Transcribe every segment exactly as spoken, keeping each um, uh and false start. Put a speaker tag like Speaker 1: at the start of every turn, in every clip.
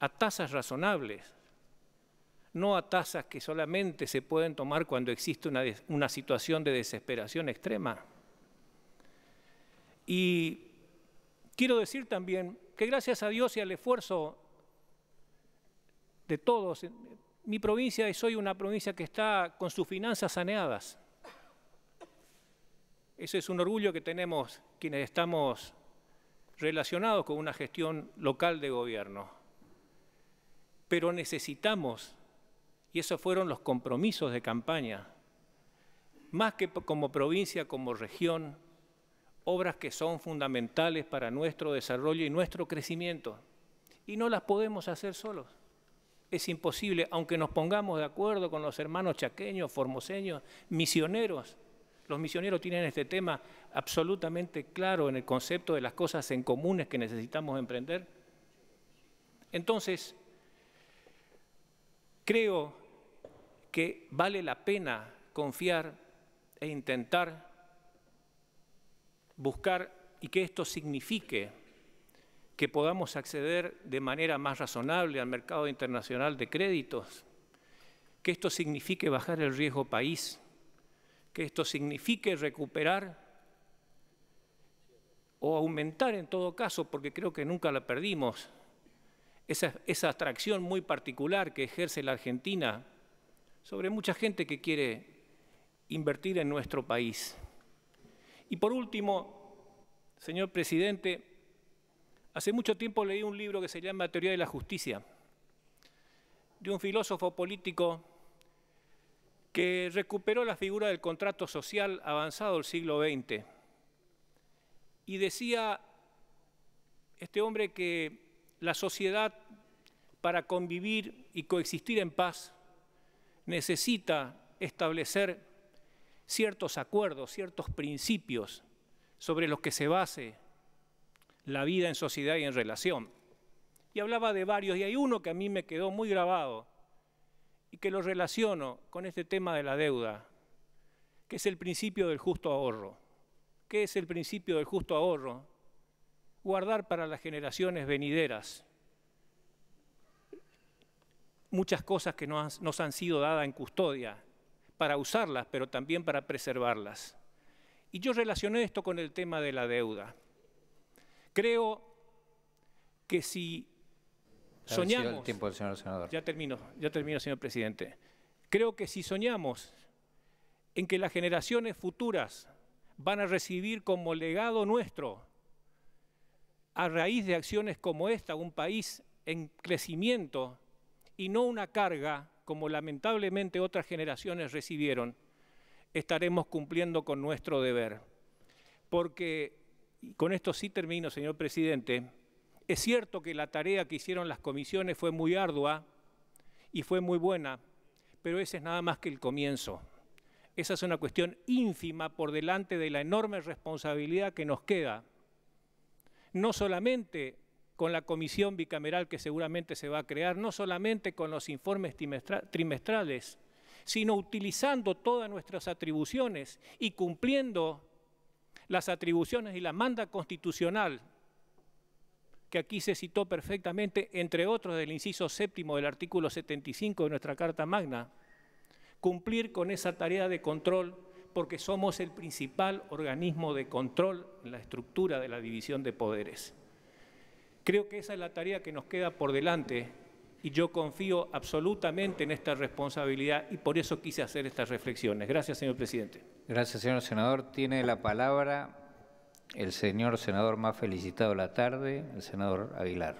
Speaker 1: a tasas razonables, no a tasas que solamente se pueden tomar cuando existe una, una situación de desesperación extrema. Y quiero decir también que gracias a Dios y al esfuerzo de todos, mi provincia es hoy una provincia que está con sus finanzas saneadas. Ese es un orgullo que tenemos quienes estamos relacionados con una gestión local de gobierno. Pero necesitamos, y esos fueron los compromisos de campaña, más que como provincia, como región, obras que son fundamentales para nuestro desarrollo y nuestro crecimiento. Y no las podemos hacer solos. Es imposible, aunque nos pongamos de acuerdo con los hermanos chaqueños, formoseños, misioneros. Los misioneros tienen este tema absolutamente claro en el concepto de las cosas en comunes que necesitamos emprender. Entonces, creo que vale la pena confiar e intentar buscar y que esto signifique que podamos acceder de manera más razonable al mercado internacional de créditos, que esto signifique bajar el riesgo país, que esto signifique recuperar o aumentar en todo caso, porque creo que nunca la perdimos, esa, esa atracción muy particular que ejerce la Argentina sobre mucha gente que quiere invertir en nuestro país. Y por último, señor presidente, hace mucho tiempo leí un libro que se llama Teoría de la Justicia, de un filósofo político que recuperó la figura del contrato social avanzado del siglo veinte. Y decía este hombre que la sociedad, para convivir y coexistir en paz, necesita establecer ciertos acuerdos, ciertos principios sobre los que se base la vida en sociedad y en relación. Y hablaba de varios, y hay uno que a mí me quedó muy grabado y que lo relaciono con este tema de la deuda, que es el principio del justo ahorro. ¿Qué es el principio del justo ahorro? Guardar para las generaciones venideras muchas cosas que nos han, nos han sido dadas en custodia, para usarlas, pero también para preservarlas. Y yo relacioné esto con el tema de la deuda. Creo que si soñamos...
Speaker 2: El tiempo del señor senador.
Speaker 1: Ya termino, ya termino, señor presidente. Creo que si soñamos en que las generaciones futuras van a recibir como legado nuestro, a raíz de acciones como esta, un país en crecimiento y no una carga, como lamentablemente otras generaciones recibieron, estaremos cumpliendo con nuestro deber. Porque, y con esto sí termino, señor presidente, es cierto que la tarea que hicieron las comisiones fue muy ardua y fue muy buena, pero ese es nada más que el comienzo. Esa es una cuestión ínfima por delante de la enorme responsabilidad que nos queda, no solamente con la comisión bicameral que seguramente se va a crear, no solamente con los informes trimestrales, sino utilizando todas nuestras atribuciones y cumpliendo las atribuciones y la manda constitucional, que aquí se citó perfectamente, entre otros del inciso séptimo del artículo setenta y cinco de nuestra Carta Magna, cumplir con esa tarea de control, porque somos el principal organismo de control en la estructura de la división de poderes. Creo que esa es la tarea que nos queda por delante y yo confío absolutamente en esta responsabilidad y por eso quise hacer estas reflexiones. Gracias, señor presidente.
Speaker 2: Gracias, señor senador. Tiene la palabra el señor senador más felicitado de la tarde, el senador Aguilar.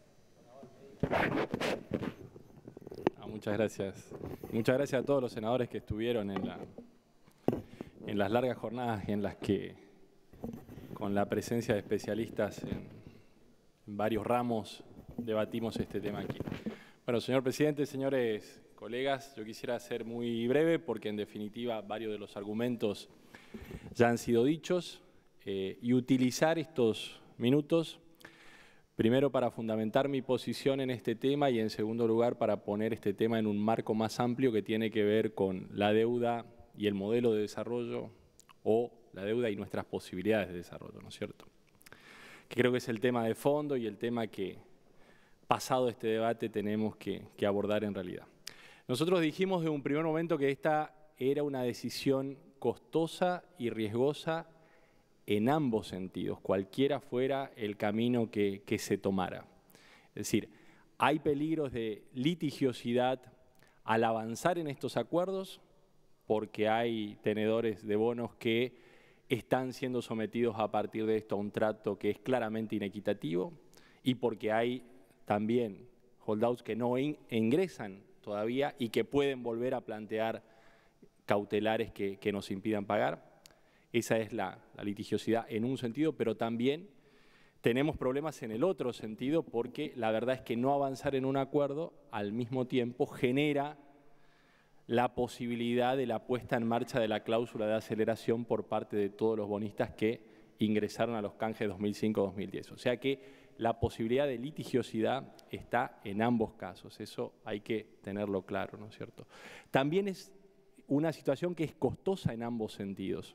Speaker 3: Ah, muchas gracias. Muchas gracias a todos los senadores que estuvieron en, la, en las largas jornadas en las que, con la presencia de especialistas en En varios ramos debatimos este tema aquí. Bueno, señor presidente, señores colegas, yo quisiera ser muy breve porque en definitiva varios de los argumentos ya han sido dichos eh, y utilizar estos minutos primero para fundamentar mi posición en este tema y en segundo lugar para poner este tema en un marco más amplio que tiene que ver con la deuda y el modelo de desarrollo o la deuda y nuestras posibilidades de desarrollo, ¿no es cierto? Que creo que es el tema de fondo y el tema que pasado este debate, tenemos que, que abordar en realidad. Nosotros dijimos de un primer momento que esta era una decisión costosa y riesgosa en ambos sentidos, cualquiera fuera el camino que, que se tomara. Es decir, hay peligros de litigiosidad al avanzar en estos acuerdos, porque hay tenedores de bonos que están siendo sometidos a partir de esto a un trato que es claramente inequitativo, y porque hay también holdouts que no in- ingresan todavía y que pueden volver a plantear cautelares que, que nos impidan pagar. Esa es la, la litigiosidad en un sentido, pero también tenemos problemas en el otro sentido, porque la verdad es que no avanzar en un acuerdo al mismo tiempo genera la posibilidad de la puesta en marcha de la cláusula de aceleración por parte de todos los bonistas que ingresaron a los canjes dos mil cinco dos mil diez. O sea que la posibilidad de litigiosidad está en ambos casos, eso hay que tenerlo claro, ¿no es cierto? También es una situación que es costosa en ambos sentidos.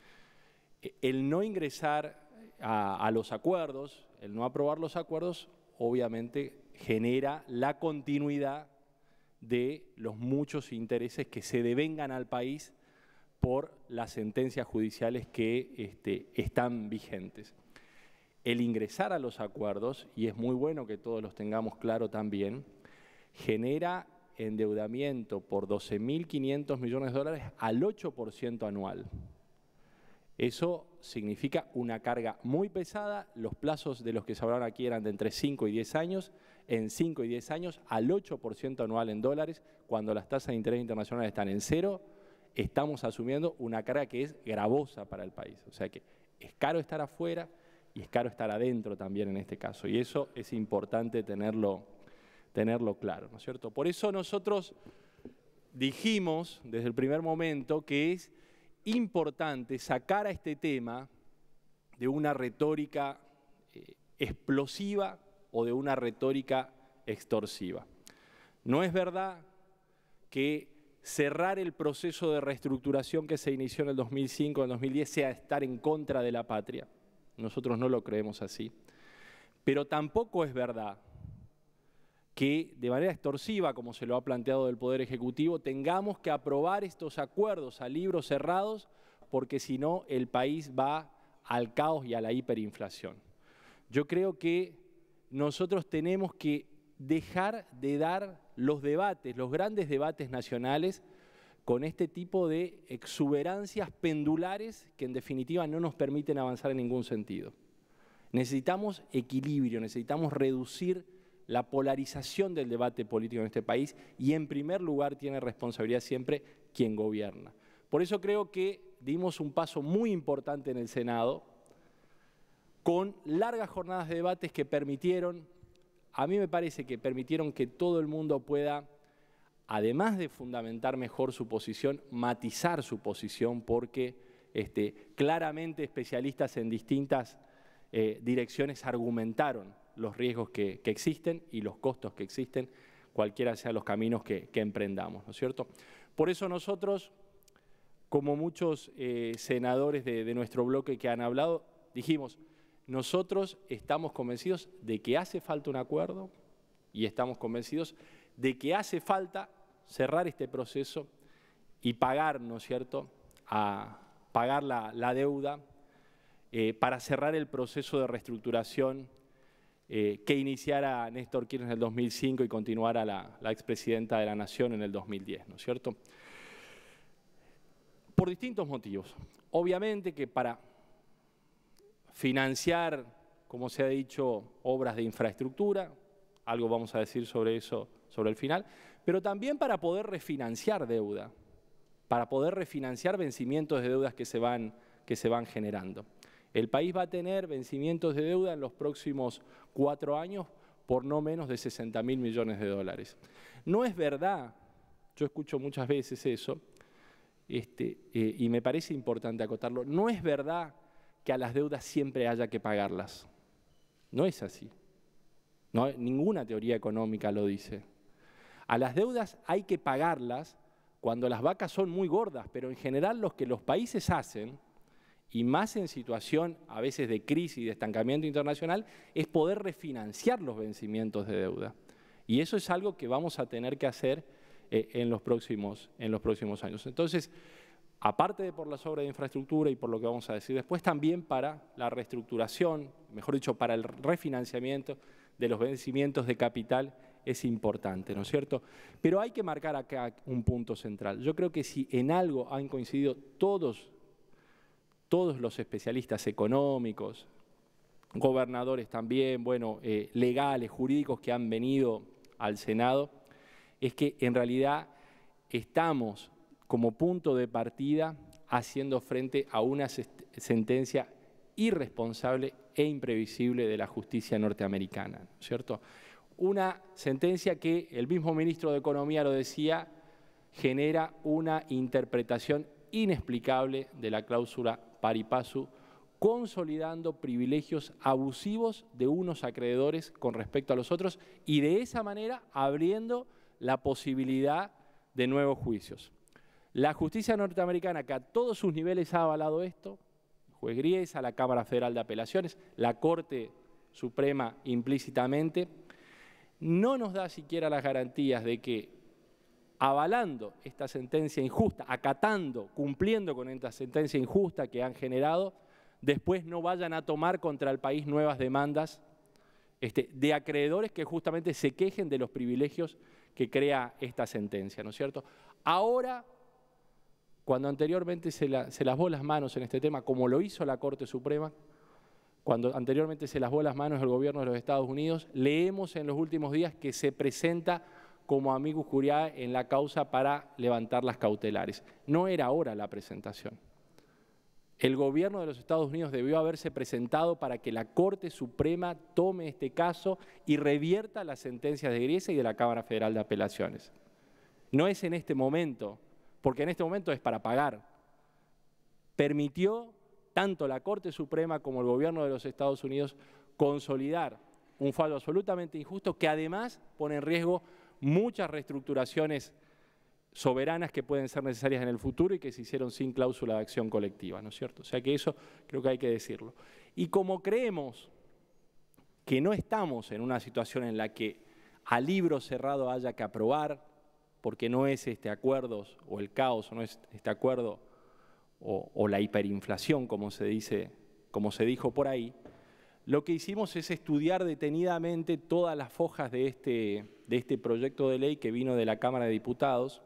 Speaker 3: El no ingresar a, a los acuerdos, el no aprobar los acuerdos, obviamente genera la continuidad de los muchos intereses que se devengan al país por las sentencias judiciales que este, están vigentes. El ingresar a los acuerdos, y es muy bueno que todos los tengamos claro también, genera endeudamiento por doce mil quinientos millones de dólares al ocho por ciento anual. Eso significa una carga muy pesada. Los plazos de los que se hablaron aquí eran de entre cinco y diez años. En cinco y diez años, al ocho por ciento anual en dólares, cuando las tasas de interés internacionales están en cero, estamos asumiendo una carga que es gravosa para el país. O sea que es caro estar afuera y es caro estar adentro también en este caso. Y eso es importante tenerlo, tenerlo claro, ¿no es cierto? Por eso nosotros dijimos desde el primer momento que es importante sacar a este tema de una retórica eh, explosiva o de una retórica extorsiva. No es verdad que cerrar el proceso de reestructuración que se inició en el dos mil cinco, en el dos mil diez, sea estar en contra de la patria. Nosotros no lo creemos así. Pero tampoco es verdad que de manera extorsiva, como se lo ha planteado del Poder Ejecutivo, tengamos que aprobar estos acuerdos a libros cerrados, porque si no el país va al caos y a la hiperinflación. Yo creo que nosotros tenemos que dejar de dar los debates, los grandes debates nacionales, con este tipo de exuberancias pendulares que en definitiva no nos permiten avanzar en ningún sentido. Necesitamos equilibrio, necesitamos reducir la polarización del debate político en este país, y en primer lugar tiene responsabilidad siempre quien gobierna. Por eso creo que dimos un paso muy importante en el Senado, con largas jornadas de debates que permitieron, a mí me parece que permitieron que todo el mundo pueda, además de fundamentar mejor su posición, matizar su posición, porque este, claramente especialistas en distintas eh, direcciones argumentaron los riesgos que, que existen y los costos que existen, cualquiera sean los caminos que, que emprendamos, ¿no es cierto? Por eso nosotros, como muchos eh, senadores de, de nuestro bloque que han hablado, dijimos, nosotros estamos convencidos de que hace falta un acuerdo y estamos convencidos de que hace falta cerrar este proceso y pagar, ¿no es cierto?, a pagar la, la deuda eh, para cerrar el proceso de reestructuración eh, que iniciara Néstor Kirchner en el dos mil cinco y continuara la, la expresidenta de la Nación en el dos mil diez, ¿no es cierto? Por distintos motivos. Obviamente que para financiar, como se ha dicho, obras de infraestructura, algo vamos a decir sobre eso sobre el final, pero también para poder refinanciar deuda, para poder refinanciar vencimientos de deudas que se van, que se van generando. El país va a tener vencimientos de deuda en los próximos cuatro años por no menos de sesenta mil millones de dólares. No es verdad, yo escucho muchas veces eso, este, eh, y me parece importante acotarlo, no es verdad que a las deudas siempre haya que pagarlas. No es así. No, ninguna teoría económica lo dice. A las deudas hay que pagarlas cuando las vacas son muy gordas, pero en general lo que los países hacen y más en situación a veces de crisis y de estancamiento internacional, es poder refinanciar los vencimientos de deuda. Y eso es algo que vamos a tener que hacer eh, en, los próximos, en los próximos años. Entonces, aparte de por las obras de infraestructura y por lo que vamos a decir después, también para la reestructuración, mejor dicho, para el refinanciamiento de los vencimientos de capital es importante, ¿no es cierto? Pero hay que marcar acá un punto central. Yo creo que si en algo han coincidido todos, todos los especialistas económicos, gobernadores también, bueno, eh, legales, jurídicos que han venido al Senado, es que en realidad estamos como punto de partida haciendo frente a una sentencia irresponsable e imprevisible de la justicia norteamericana, ¿no es cierto? Una sentencia que, el mismo ministro de Economía lo decía, genera una interpretación inexplicable de la cláusula pari passu, consolidando privilegios abusivos de unos acreedores con respecto a los otros y de esa manera abriendo la posibilidad de nuevos juicios. La justicia norteamericana, que a todos sus niveles ha avalado esto, el juez Griesa, la Cámara Federal de Apelaciones, la Corte Suprema implícitamente, no nos da siquiera las garantías de que, avalando esta sentencia injusta, acatando, cumpliendo con esta sentencia injusta que han generado, después no vayan a tomar contra el país nuevas demandas este, de acreedores que justamente se quejen de los privilegios que crea esta sentencia, ¿no es cierto? Ahora, cuando anteriormente se, la, se lavó las manos en este tema, como lo hizo la Corte Suprema, cuando anteriormente se lavó las manos el gobierno de los Estados Unidos, leemos en los últimos días que se presenta como amicus curiae en la causa para levantar las cautelares. No era ahora la presentación. El gobierno de los Estados Unidos debió haberse presentado para que la Corte Suprema tome este caso y revierta las sentencias de Griesa y de la Cámara Federal de Apelaciones. No es en este momento, porque en este momento es para pagar. Permitió tanto la Corte Suprema como el gobierno de los Estados Unidos consolidar un fallo absolutamente injusto que además pone en riesgo muchas reestructuraciones soberanas que pueden ser necesarias en el futuro y que se hicieron sin cláusula de acción colectiva, ¿no es cierto? O sea que eso creo que hay que decirlo. Y como creemos que no estamos en una situación en la que a libro cerrado haya que aprobar, porque no es este acuerdo o el caos, o no es este acuerdo o, o la hiperinflación, como se dice, como se dijo por ahí, lo que hicimos es estudiar detenidamente todas las fojas de este, de este proyecto de ley que vino de la Cámara de Diputados,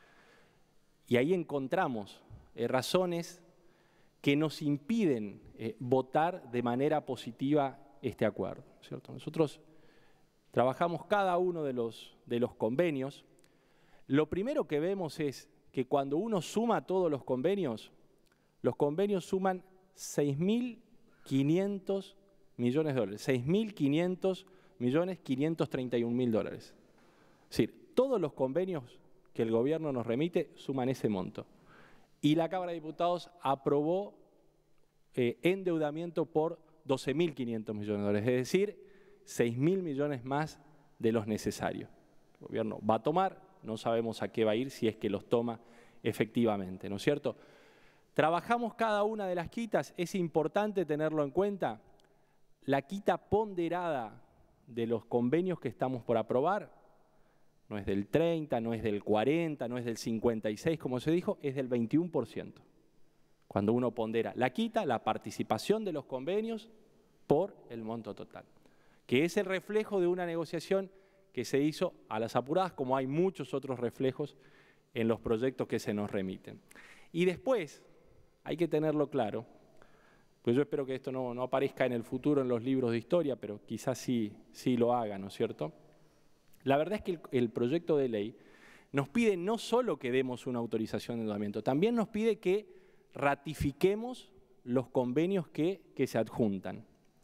Speaker 3: y ahí encontramos eh, razones que nos impiden eh, votar de manera positiva este acuerdo, ¿cierto? Nosotros trabajamos cada uno de los, de los convenios. Lo primero que vemos es que cuando uno suma todos los convenios, los convenios suman seis mil quinientos millones de dólares, seis mil quinientos millones quinientos treinta y un mil dólares. Es decir, todos los convenios que el gobierno nos remite suman ese monto. Y la Cámara de Diputados aprobó eh, endeudamiento por doce mil quinientos millones de dólares, es decir, seis mil millones más de los necesarios. El gobierno va a tomar, no sabemos a qué va a ir si es que los toma efectivamente, ¿no es cierto? Trabajamos cada una de las quitas, es importante tenerlo en cuenta. La quita ponderada de los convenios que estamos por aprobar no es del treinta, no es del cuarenta, no es del cincuenta y seis, como se dijo, es del veintiuno por ciento. Cuando uno pondera la quita, la participación de los convenios por el monto total, que es el reflejo de una negociación que se hizo a las apuradas, como hay muchos otros reflejos en los proyectos que se nos remiten. Y después, hay que tenerlo claro, pues yo espero que esto no, no aparezca en el futuro en los libros de historia, pero quizás sí, sí lo haga, ¿no es cierto? La verdad es que el, el proyecto de ley nos pide no solo que demos una autorización de endeudamiento, también nos pide que ratifiquemos los convenios que, que se adjuntan.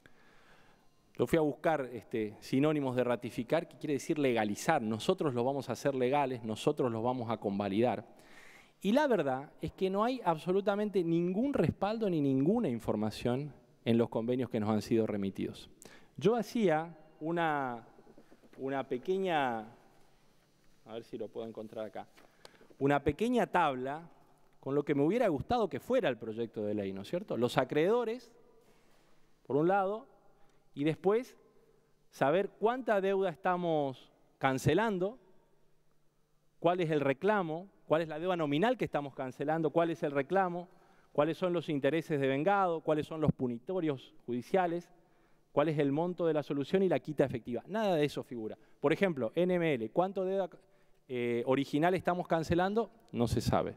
Speaker 3: Lo fui a buscar este, sinónimos de ratificar, que quiere decir legalizar. Nosotros los vamos a hacer legales, nosotros los vamos a convalidar. Y la verdad es que no hay absolutamente ningún respaldo ni ninguna información en los convenios que nos han sido remitidos. Yo hacía una, una pequeña, a ver si lo puedo encontrar acá, una pequeña tabla con lo que me hubiera gustado que fuera el proyecto de ley, ¿no es cierto? Los acreedores, por un lado, y después saber cuánta deuda estamos cancelando, cuál es el reclamo, cuál es la deuda nominal que estamos cancelando, cuál es el reclamo, cuáles son los intereses de vengado, cuáles son los punitorios judiciales, cuál es el monto de la solución y la quita efectiva. Nada de eso figura. Por ejemplo, N M L, ¿cuánto deuda eh, original estamos cancelando? No se sabe.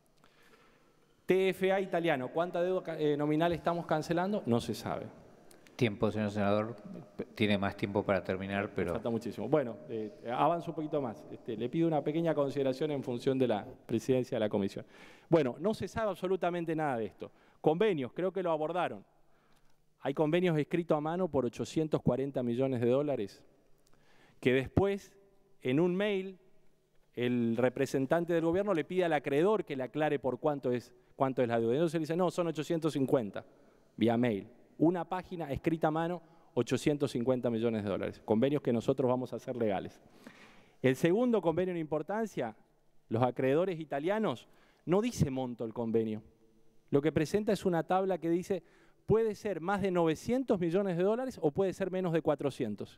Speaker 3: T F A italiano, ¿cuánta deuda eh, nominal estamos cancelando? No se sabe.
Speaker 2: Tiempo, señor senador. Tiene más tiempo para terminar, pero...
Speaker 3: Falta muchísimo. Bueno, eh, avanzo un poquito más. Este, le pido una pequeña consideración en función de la presidencia de la comisión. Bueno, no se sabe absolutamente nada de esto. Convenios, creo que lo abordaron. Hay convenios escritos a mano por ochocientos cuarenta millones de dólares que después, en un mail, el representante del gobierno le pide al acreedor que le aclare por cuánto es, cuánto es la deuda. Entonces le dice, no, son ochocientos cincuenta, vía mail. Una página escrita a mano, ochocientos cincuenta millones de dólares. Convenios que nosotros vamos a hacer legales. El segundo convenio en importancia, los acreedores italianos, no dice monto el convenio. Lo que presenta es una tabla que dice, puede ser más de novecientos millones de dólares o puede ser menos de cuatrocientos.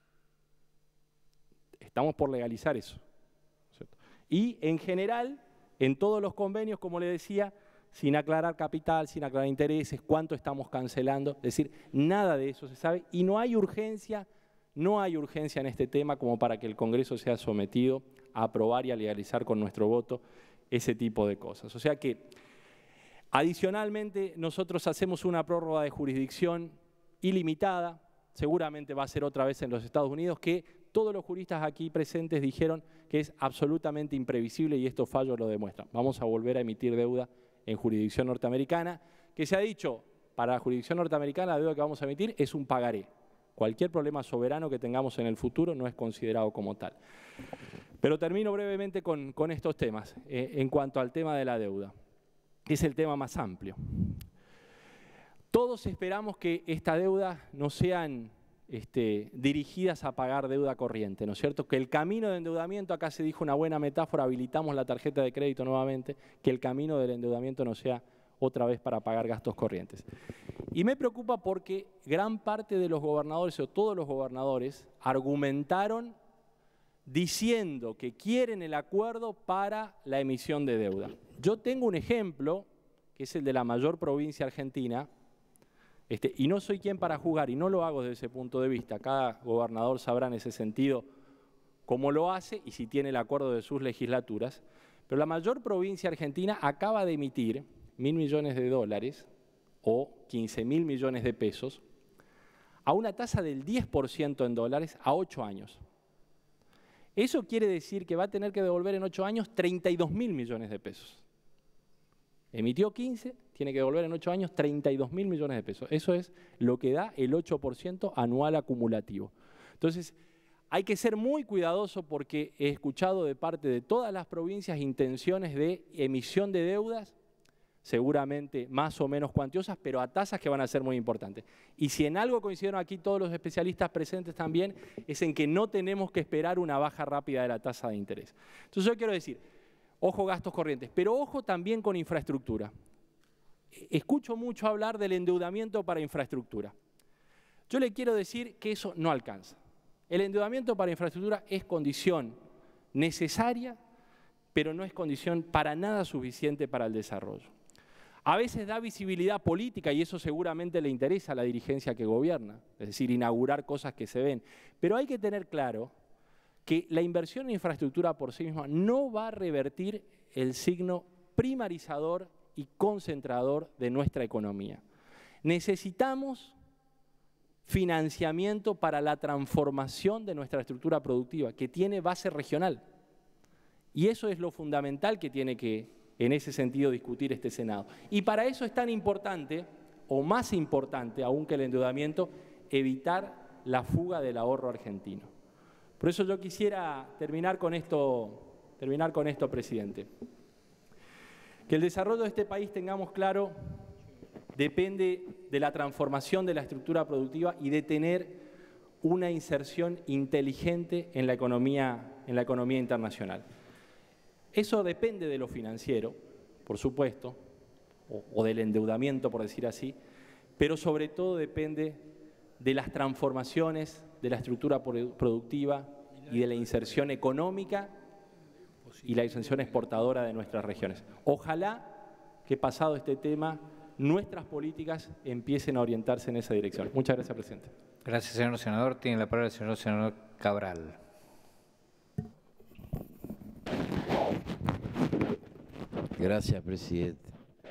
Speaker 3: Estamos por legalizar eso. ¿Cierto? Y en general, en todos los convenios, como le decía, sin aclarar capital, sin aclarar intereses, cuánto estamos cancelando, es decir, nada de eso se sabe y no hay urgencia, no hay urgencia en este tema como para que el Congreso sea sometido a aprobar y a legalizar con nuestro voto ese tipo de cosas. O sea que, adicionalmente, nosotros hacemos una prórroga de jurisdicción ilimitada, seguramente va a ser otra vez en los Estados Unidos, que todos los juristas aquí presentes dijeron que es absolutamente imprevisible y estos fallos lo demuestran. Vamos a volver a emitir deuda en jurisdicción norteamericana, que se ha dicho, para la jurisdicción norteamericana la deuda que vamos a emitir es un pagaré. Cualquier problema soberano que tengamos en el futuro no es considerado como tal. Pero termino brevemente con, con estos temas, eh, en cuanto al tema de la deuda, que es el tema más amplio. Todos esperamos que esta deuda no sean este, dirigidas a pagar deuda corriente, ¿no es cierto? Que el camino de endeudamiento, acá se dijo una buena metáfora, habilitamos la tarjeta de crédito nuevamente, que el camino del endeudamiento no sea otra vez para pagar gastos corrientes. Y me preocupa porque gran parte de los gobernadores, o todos los gobernadores, argumentaron diciendo que quieren el acuerdo para la emisión de deuda. Yo tengo un ejemplo, que es el de la mayor provincia argentina, este, y no soy quien para juzgar, y no lo hago desde ese punto de vista. Cada gobernador sabrá en ese sentido cómo lo hace y si tiene el acuerdo de sus legislaturas. Pero la mayor provincia argentina acaba de emitir mil millones de dólares o quince mil millones de pesos a una tasa del diez por ciento en dólares a ocho años. Eso quiere decir que va a tener que devolver en ocho años treinta y dos mil millones de pesos. Emitió quince, tiene que devolver en ocho años treinta y dos mil millones de pesos. Eso es lo que da el ocho por ciento anual acumulativo. Entonces, hay que ser muy cuidadoso porque he escuchado de parte de todas las provincias intenciones de emisión de deudas, seguramente más o menos cuantiosas, pero a tasas que van a ser muy importantes. Y si en algo coincidieron aquí todos los especialistas presentes también, es en que no tenemos que esperar una baja rápida de la tasa de interés. Entonces yo quiero decir, ojo gastos corrientes, pero ojo también con infraestructura. Escucho mucho hablar del endeudamiento para infraestructura. Yo le quiero decir que eso no alcanza. El endeudamiento para infraestructura es condición necesaria, pero no es condición para nada suficiente para el desarrollo. A veces da visibilidad política y eso seguramente le interesa a la dirigencia que gobierna, es decir, inaugurar cosas que se ven. Pero hay que tener claro que la inversión en infraestructura por sí misma no va a revertir el signo primarizador y concentrador de nuestra economía. Necesitamos financiamiento para la transformación de nuestra estructura productiva, que tiene base regional. Y eso es lo fundamental que tiene que, en ese sentido, discutir este Senado. Y para eso es tan importante, o más importante aún que el endeudamiento, evitar la fuga del ahorro argentino. Por eso yo quisiera terminar con esto, terminar con esto, presidente. Que el desarrollo de este país, tengamos claro, depende de la transformación de la estructura productiva y de tener una inserción inteligente en la economía, en la economía internacional. Eso depende de lo financiero, por supuesto, o, o del endeudamiento, por decir así, pero sobre todo depende de las transformaciones de la estructura productiva y de la inserción económica y la inserción exportadora de nuestras regiones. Ojalá que pasado este tema, nuestras políticas empiecen a orientarse en esa dirección. Muchas gracias, presidente.
Speaker 2: Gracias, señor senador. Tiene la palabra el señor senador Cabral.
Speaker 4: Gracias, presidente.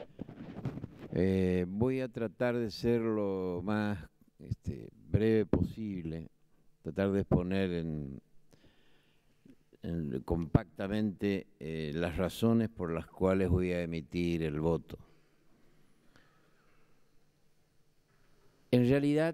Speaker 4: Eh, voy a tratar de ser lo más este, breve posible, tratar de exponer en, en, compactamente eh, las razones por las cuales voy a emitir el voto. En realidad,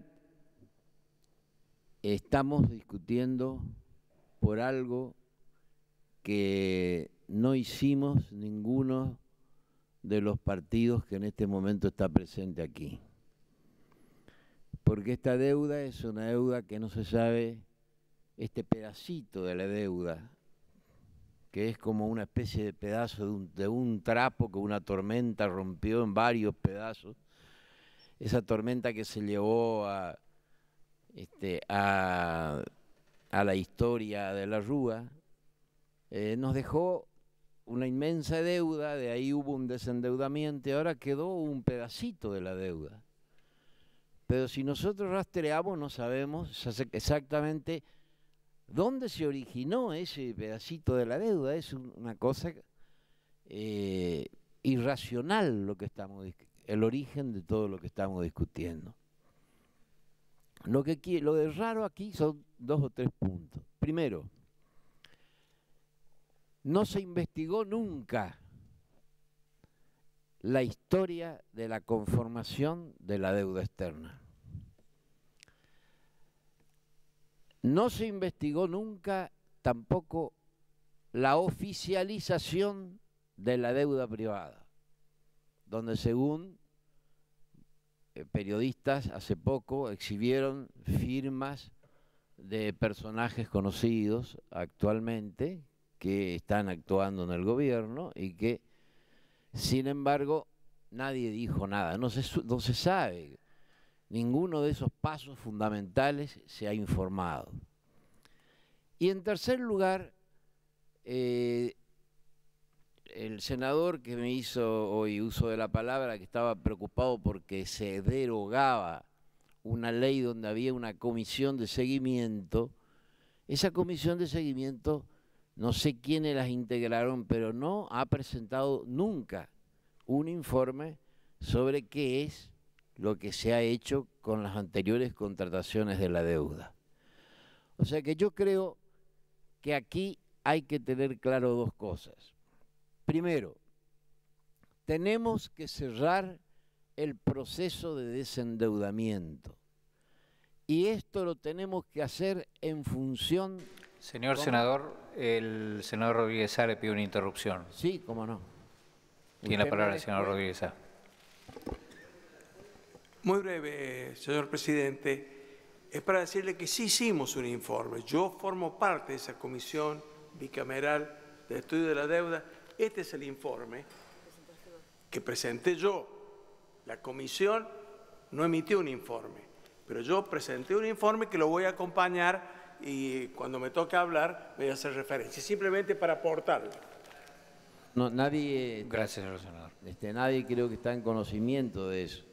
Speaker 4: estamos discutiendo por algo que no hicimos ninguno de los partidos que en este momento está presente aquí. Porque esta deuda es una deuda que no se sabe, este pedacito de la deuda, que es como una especie de pedazo de un, de un trapo que una tormenta rompió en varios pedazos, esa tormenta que se llevó a, este, a, a la historia de la Rúa, eh, nos dejó una inmensa deuda, de ahí hubo un desendeudamiento y ahora quedó un pedacito de la deuda. Pero si nosotros rastreamos no sabemos exactamente dónde se originó ese pedacito de la deuda. Es una cosa eh, irracional lo que estamos, el origen de todo lo que estamos discutiendo. Lo, que, lo de raro aquí son dos o tres puntos. Primero, no se investigó nunca la historia de la conformación de la deuda externa. No se investigó nunca tampoco la oficialización de la deuda privada, donde según periodistas hace poco exhibieron firmas de personajes conocidos actualmente que están actuando en el gobierno y que, sin embargo, nadie dijo nada. No se, no se sabe, ninguno de esos pasos fundamentales se ha informado. Y en tercer lugar, eh, el senador que me hizo hoy uso de la palabra, que estaba preocupado porque se derogaba una ley donde había una comisión de seguimiento, esa comisión de seguimiento, no sé quiénes las integraron, pero no ha presentado nunca un informe sobre qué es lo que se ha hecho con las anteriores contrataciones de la deuda. O sea que yo creo que aquí hay que tener claro dos cosas. Primero, tenemos que cerrar el proceso de desendeudamiento. Y esto lo tenemos que hacer en función...
Speaker 2: Señor
Speaker 4: ¿Cómo?
Speaker 2: senador, el senador Rodríguez Sá le pide una interrupción.
Speaker 4: Sí, cómo no.
Speaker 2: Tiene la palabra el senador Rodríguez Sá.
Speaker 5: Muy breve, señor presidente. Es para decirle que sí hicimos un informe. Yo formo parte de esa comisión bicameral de estudio de la deuda. Este es el informe que presenté yo. La comisión no emitió un informe, pero yo presenté un informe que lo voy a acompañar y cuando me toque hablar voy a hacer referencia, simplemente para aportarlo.
Speaker 4: No, nadie,
Speaker 2: Gracias, señor senador.
Speaker 4: Este, nadie creo que está en conocimiento de eso.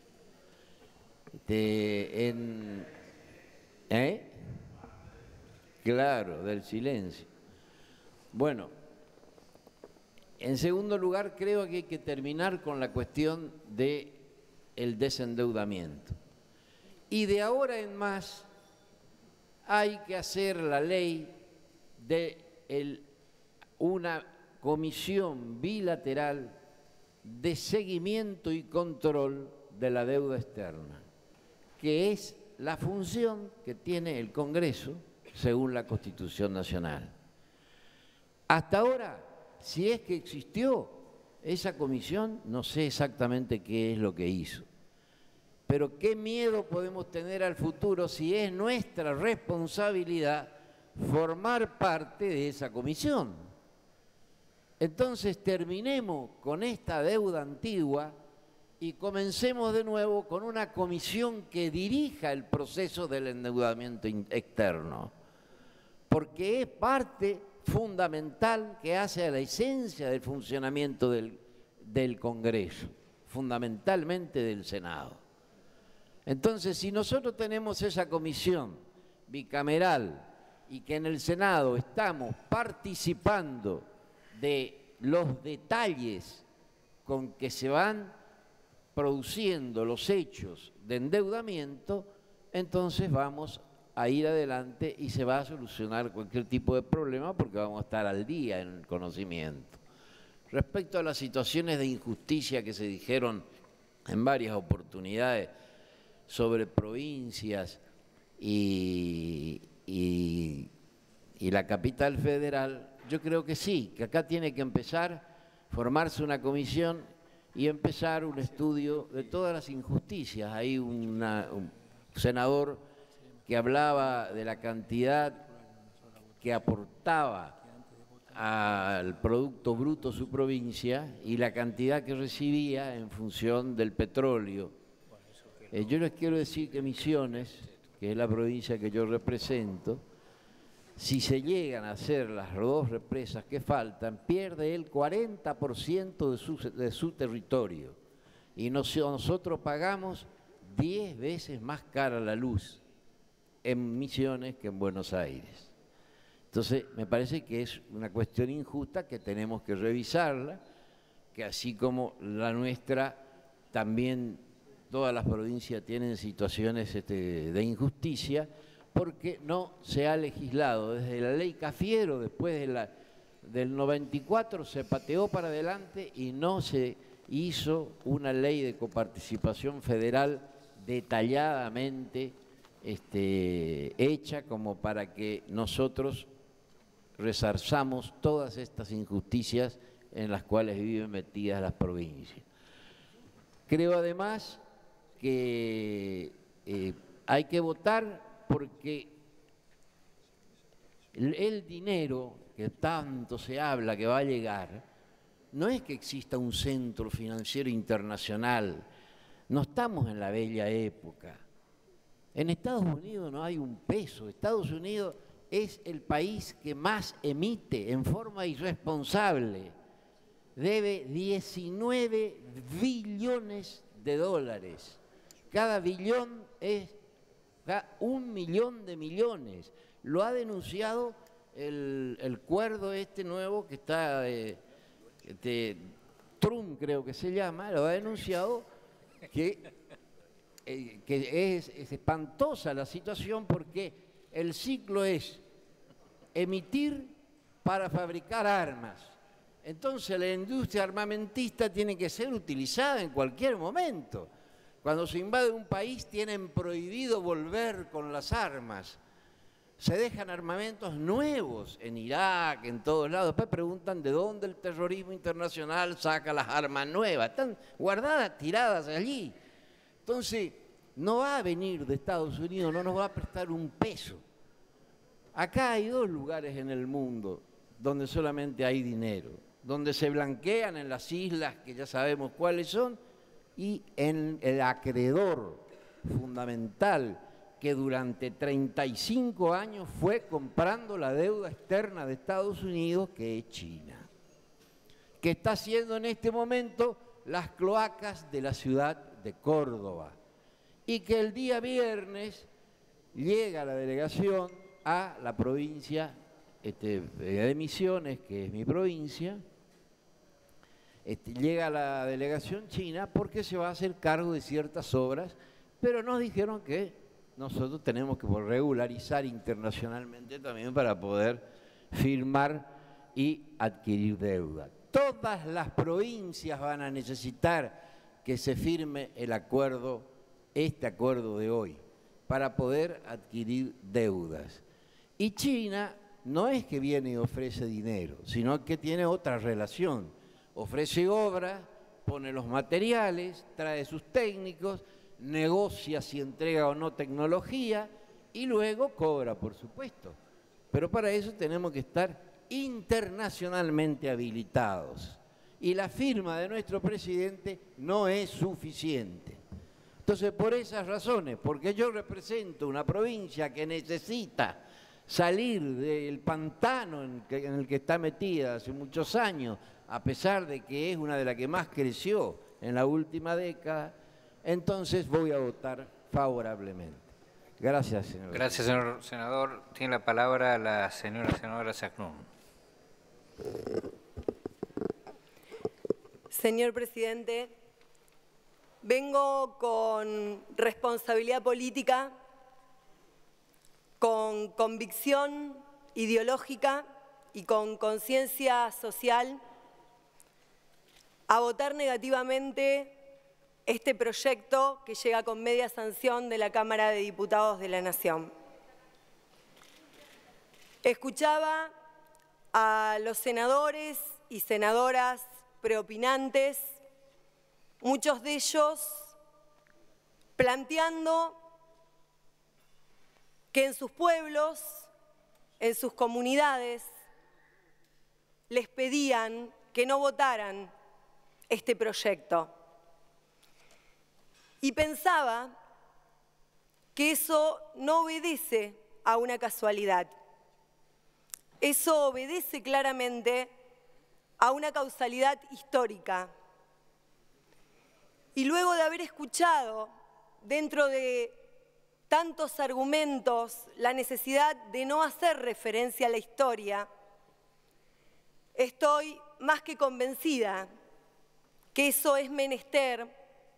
Speaker 4: Este, en, ¿eh? Claro, del silencio. Bueno, en segundo lugar, creo que hay que terminar con la cuestión del desendeudamiento. Y de ahora en más hay que hacer la ley de el, una comisión bilateral de seguimiento y control de la deuda externa, que es la función que tiene el Congreso según la Constitución Nacional. Hasta ahora, si es que existió esa comisión, no sé exactamente qué es lo que hizo. Pero qué miedo podemos tener al futuro si es nuestra responsabilidad formar parte de esa comisión. Entonces terminemos con esta deuda antigua y comencemos de nuevo con una comisión que dirija el proceso del endeudamiento externo, porque es parte fundamental que hace a la esencia del funcionamiento del, del Congreso, fundamentalmente del Senado. Entonces, si nosotros tenemos esa comisión bicameral y que en el Senado estamos participando de los detalles con que se van produciendo los hechos de endeudamiento, entonces vamos a ir adelante y se va a solucionar cualquier tipo de problema porque vamos a estar al día en el conocimiento. Respecto a las situaciones de injusticia que se dijeron en varias oportunidades sobre provincias y, y, y la capital federal, yo creo que sí, que acá tiene que empezar a formarse una comisión y empezar un estudio de todas las injusticias. Hay una, un senador que hablaba de la cantidad que aportaba al Producto Bruto su provincia y la cantidad que recibía en función del petróleo. Eh, yo les quiero decir que Misiones, que es la provincia que yo represento, si se llegan a hacer las dos represas que faltan, pierde el cuarenta por ciento de su, de su territorio. Y nos, nosotros pagamos diez veces más cara la luz en Misiones que en Buenos Aires. Entonces, me parece que es una cuestión injusta que tenemos que revisarla, que así como la nuestra, también todas las provincias tienen situaciones este, de injusticia, porque no se ha legislado. Desde la ley Cafiero, después de la, del noventa y cuatro, se pateó para adelante y no se hizo una ley de coparticipación federal detalladamente Este, hecha como para que nosotros resarzamos todas estas injusticias en las cuales viven metidas las provincias. Creo además que eh, hay que votar porque el, el dinero que tanto se habla que va a llegar, no es que exista un centro financiero internacional, no estamos en la bella época. En Estados Unidos no hay un peso. Estados Unidos es el país que más emite en forma irresponsable. Debe diecinueve billones de dólares. Cada billón es un millón de millones. Lo ha denunciado el, el cuerdo este nuevo que está, eh, de Trump creo que se llama, lo ha denunciado que... Eh, que es, es espantosa la situación porque el ciclo es emitir para fabricar armas. Entonces la industria armamentista tiene que ser utilizada en cualquier momento. Cuando se invade un país tienen prohibido volver con las armas. Se dejan armamentos nuevos en Irak, en todos lados. Después preguntan de dónde el terrorismo internacional saca las armas nuevas. Están guardadas, tiradas allí. Entonces, no va a venir de Estados Unidos, no nos va a prestar un peso. Acá hay dos lugares en el mundo donde solamente hay dinero, donde se blanquean en las islas, que ya sabemos cuáles son, y en el acreedor fundamental que durante treinta y cinco años fue comprando la deuda externa de Estados Unidos, que es China, que está haciendo en este momento las cloacas de la ciudad de Córdoba, y que el día viernes llega la delegación a la provincia este, de Misiones, que es mi provincia, este, llega la delegación china porque se va a hacer cargo de ciertas obras, pero nos dijeron que nosotros tenemos que regularizar internacionalmente también para poder firmar y adquirir deuda. Todas las provincias van a necesitar que se firme el acuerdo, este acuerdo de hoy, para poder adquirir deudas. Y China no es que viene y ofrece dinero, sino que tiene otra relación. Ofrece obra, pone los materiales, trae sus técnicos, negocia si entrega o no tecnología y luego cobra, por supuesto. Pero para eso tenemos que estar internacionalmente habilitados. Y la firma de nuestro presidente no es suficiente. Entonces, por esas razones, porque yo represento una provincia que necesita salir del pantano en, que, en el que está metida hace muchos años, a pesar de que es una de las que más creció en la última década, entonces voy a votar favorablemente. Gracias, señor.
Speaker 2: Gracias, señor senador. Tiene la palabra la señora senadora Sacnún.
Speaker 6: Señor presidente, vengo con responsabilidad política, con convicción ideológica y con conciencia social a votar negativamente este proyecto que llega con media sanción de la Cámara de Diputados de la Nación. Escuchaba a los senadores y senadoras preopinantes, muchos de ellos planteando que en sus pueblos, en sus comunidades, les pedían que no votaran este proyecto. Y pensaba que eso no obedece a una casualidad. Eso obedece claramente a una causalidad histórica. Y luego de haber escuchado dentro de tantos argumentos la necesidad de no hacer referencia a la historia, estoy más que convencida que eso es menester,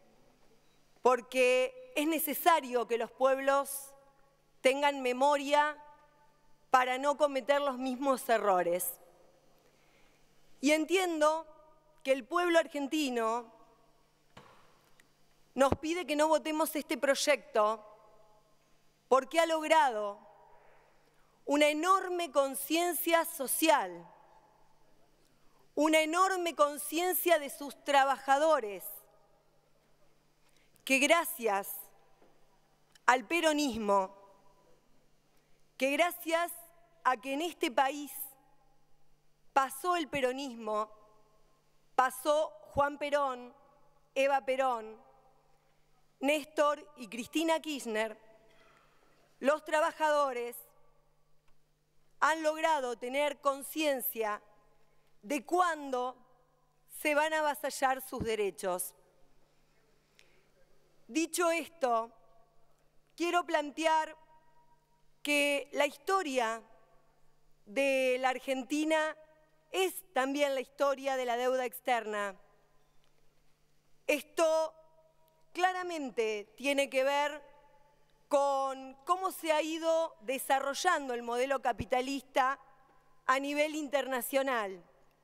Speaker 6: porque es necesario que los pueblos tengan memoria para no cometer los mismos errores. Y entiendo que el pueblo argentino nos pide que no votemos este proyecto porque ha logrado una enorme conciencia social, una enorme conciencia de sus trabajadores, que gracias al peronismo, que gracias a que en este país pasó el peronismo, pasó Juan Perón, Eva Perón, Néstor y Cristina Kirchner, los trabajadores han logrado tener conciencia de cuándo se van a avasallar sus derechos. Dicho esto, quiero plantear que la historia de la Argentina es también la historia de la deuda externa. Esto claramente tiene que ver con cómo se ha ido desarrollando el modelo capitalista a nivel internacional.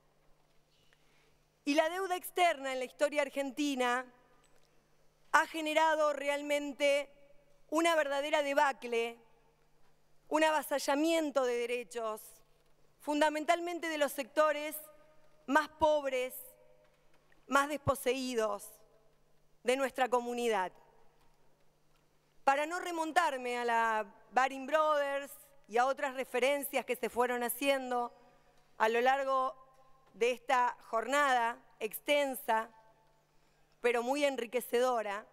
Speaker 6: Y la deuda externa en la historia argentina ha generado realmente una verdadera debacle, un avasallamiento de derechos, fundamentalmente de los sectores más pobres, más desposeídos de nuestra comunidad. Para no remontarme a la Baring Brothers y a otras referencias que se fueron haciendo a lo largo de esta jornada extensa, pero muy enriquecedora,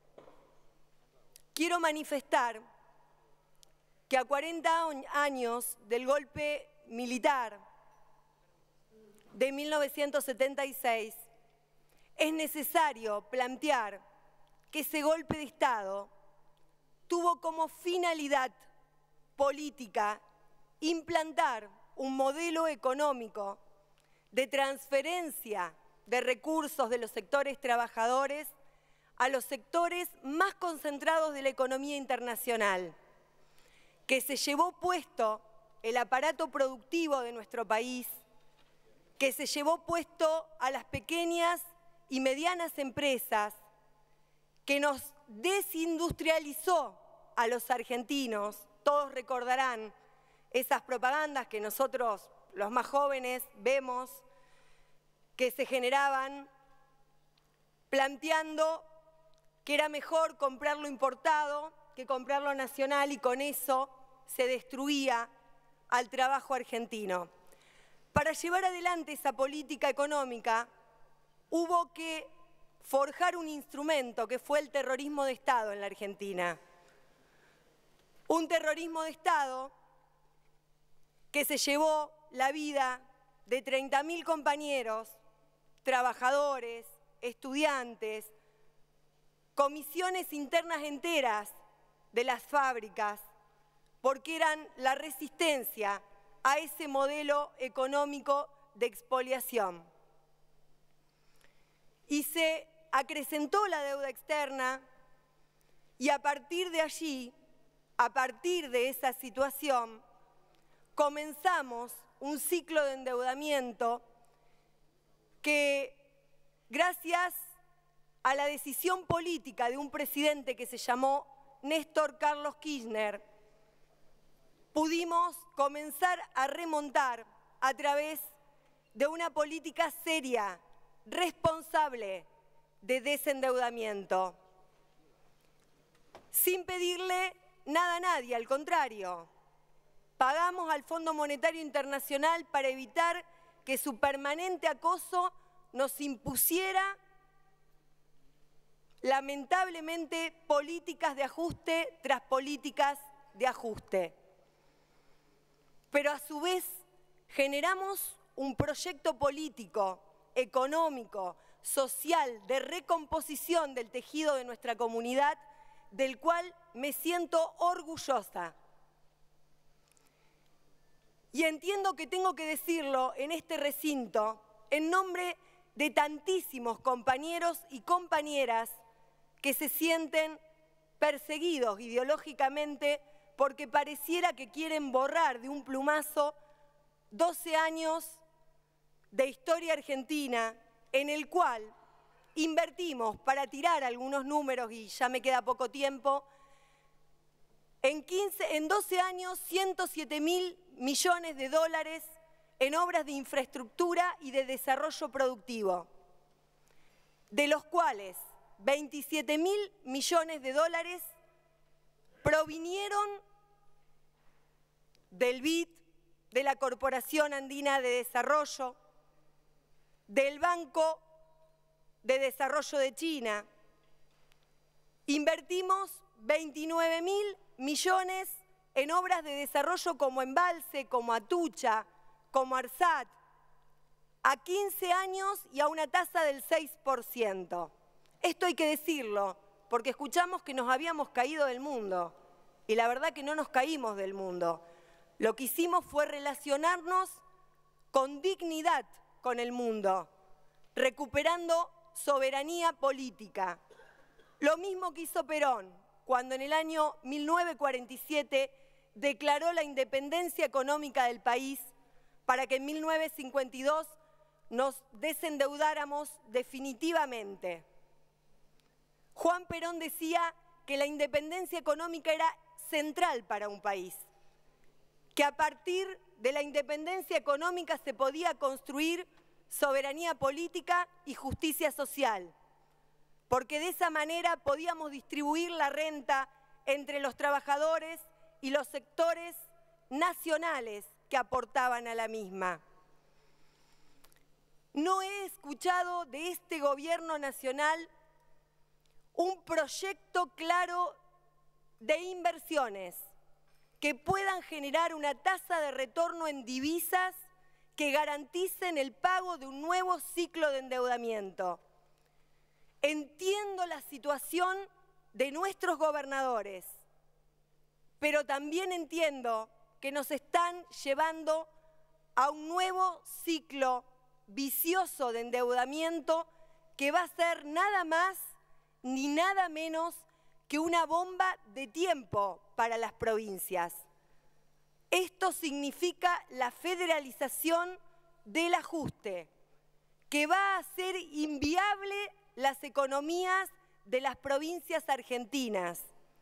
Speaker 6: quiero manifestar que a cuarenta años del golpe militar de mil novecientos setenta y seis es necesario plantear que ese golpe de Estado tuvo como finalidad política implantar un modelo económico de transferencia de recursos de los sectores trabajadores a los sectores más concentrados de la economía internacional, que se llevó puesto el aparato productivo de nuestro país, que se llevó puesto a las pequeñas y medianas empresas, que nos desindustrializó a los argentinos. Todos recordarán esas propagandas que nosotros, los más jóvenes, vemos, que se generaban planteando que era mejor comprar lo importado que comprar lo nacional, y con eso se destruía al trabajo argentino. Para llevar adelante esa política económica hubo que forjar un instrumento que fue el terrorismo de Estado en la Argentina. Un terrorismo de Estado que se llevó la vida de treinta mil compañeros, trabajadores, estudiantes, comisiones internas enteras de las fábricas, porque eran la resistencia a ese modelo económico de expoliación. Y se acrecentó la deuda externa y a partir de allí, a partir de esa situación, comenzamos un ciclo de endeudamiento que, gracias a la decisión política de un presidente que se llamó Néstor Carlos Kirchner, pudimos comenzar a remontar a través de una política seria, responsable de desendeudamiento, sin pedirle nada a nadie, al contrario. Pagamos al Fondo Monetario Internacional para evitar que su permanente acoso nos impusiera, lamentablemente, políticas de ajuste tras políticas de ajuste. Pero a su vez generamos un proyecto político, económico, social, de recomposición del tejido de nuestra comunidad, del cual me siento orgullosa. Y entiendo que tengo que decirlo en este recinto, en nombre de tantísimos compañeros y compañeras que se sienten perseguidos ideológicamente porque pareciera que quieren borrar de un plumazo doce años de historia argentina, en el cual invertimos, para tirar algunos números y ya me queda poco tiempo, en, quince, en doce años ciento siete mil millones de dólares en obras de infraestructura y de desarrollo productivo, de los cuales veintisiete mil millones de dólares provinieron del B I D, de la Corporación Andina de Desarrollo, del Banco de Desarrollo de China. Invertimos veintinueve mil millones en obras de desarrollo como Embalse, como Atucha, como ARSAT, a quince años y a una tasa del seis por ciento. Esto hay que decirlo, porque escuchamos que nos habíamos caído del mundo, y la verdad que no nos caímos del mundo. Lo que hicimos fue relacionarnos con dignidad con el mundo, recuperando soberanía política. Lo mismo que hizo Perón, cuando en el año mil novecientos cuarenta y siete declaró la independencia económica del país para que en mil novecientos cincuenta y dos nos desendeudáramos definitivamente. Juan Perón decía que la independencia económica era central para un país, que a partir de la independencia económica se podía construir soberanía política y justicia social, porque de esa manera podíamos distribuir la renta entre los trabajadores y los sectores nacionales que aportaban a la misma. No he escuchado de este gobierno nacional un proyecto claro de inversiones que puedan generar una tasa de retorno en divisas que garanticen el pago de un nuevo ciclo de endeudamiento. Entiendo la situación de nuestros gobernadores, pero también entiendo que nos están llevando a un nuevo ciclo vicioso de endeudamiento que va a ser nada más ni nada menos que una bomba de tiempo para las provincias. Esto significa la federalización del ajuste, que va a hacer inviable las economías de las provincias argentinas.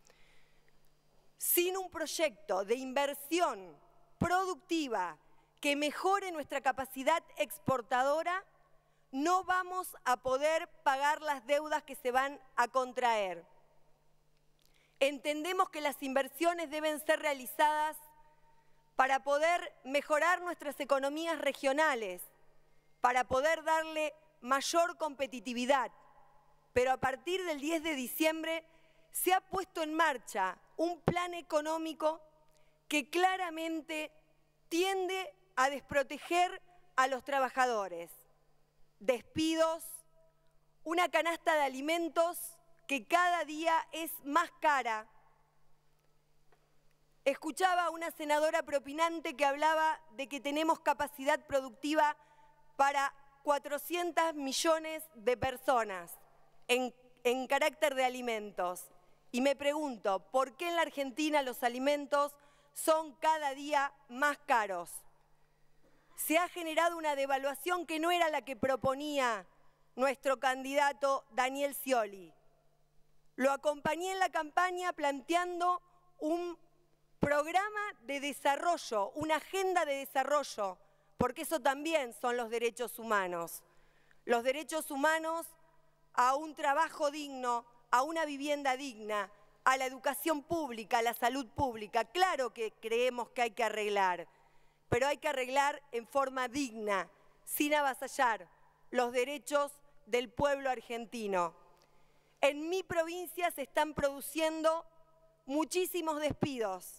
Speaker 6: Sin un proyecto de inversión productiva que mejore nuestra capacidad exportadora, no vamos a poder pagar las deudas que se van a contraer. Entendemos que las inversiones deben ser realizadas para poder mejorar nuestras economías regionales, para poder darle mayor competitividad. Pero a partir del diez de diciembre se ha puesto en marcha un plan económico que claramente tiende a desproteger a los trabajadores. Despidos, una canasta de alimentos que cada día es más cara. Escuchaba a una senadora propinante que hablaba de que tenemos capacidad productiva para cuatrocientos millones de personas en, en carácter de alimentos. Y me pregunto, ¿por qué en la Argentina los alimentos son cada día más caros? Se ha generado una devaluación que no era la que proponía nuestro candidato Daniel Scioli. Lo acompañé en la campaña planteando un programa de desarrollo, una agenda de desarrollo, porque eso también son los derechos humanos. Los derechos humanos a un trabajo digno, a una vivienda digna, a la educación pública, a la salud pública. Claro que creemos que hay que arreglar, pero hay que arreglar en forma digna, sin avasallar los derechos del pueblo argentino. En mi provincia se están produciendo muchísimos despidos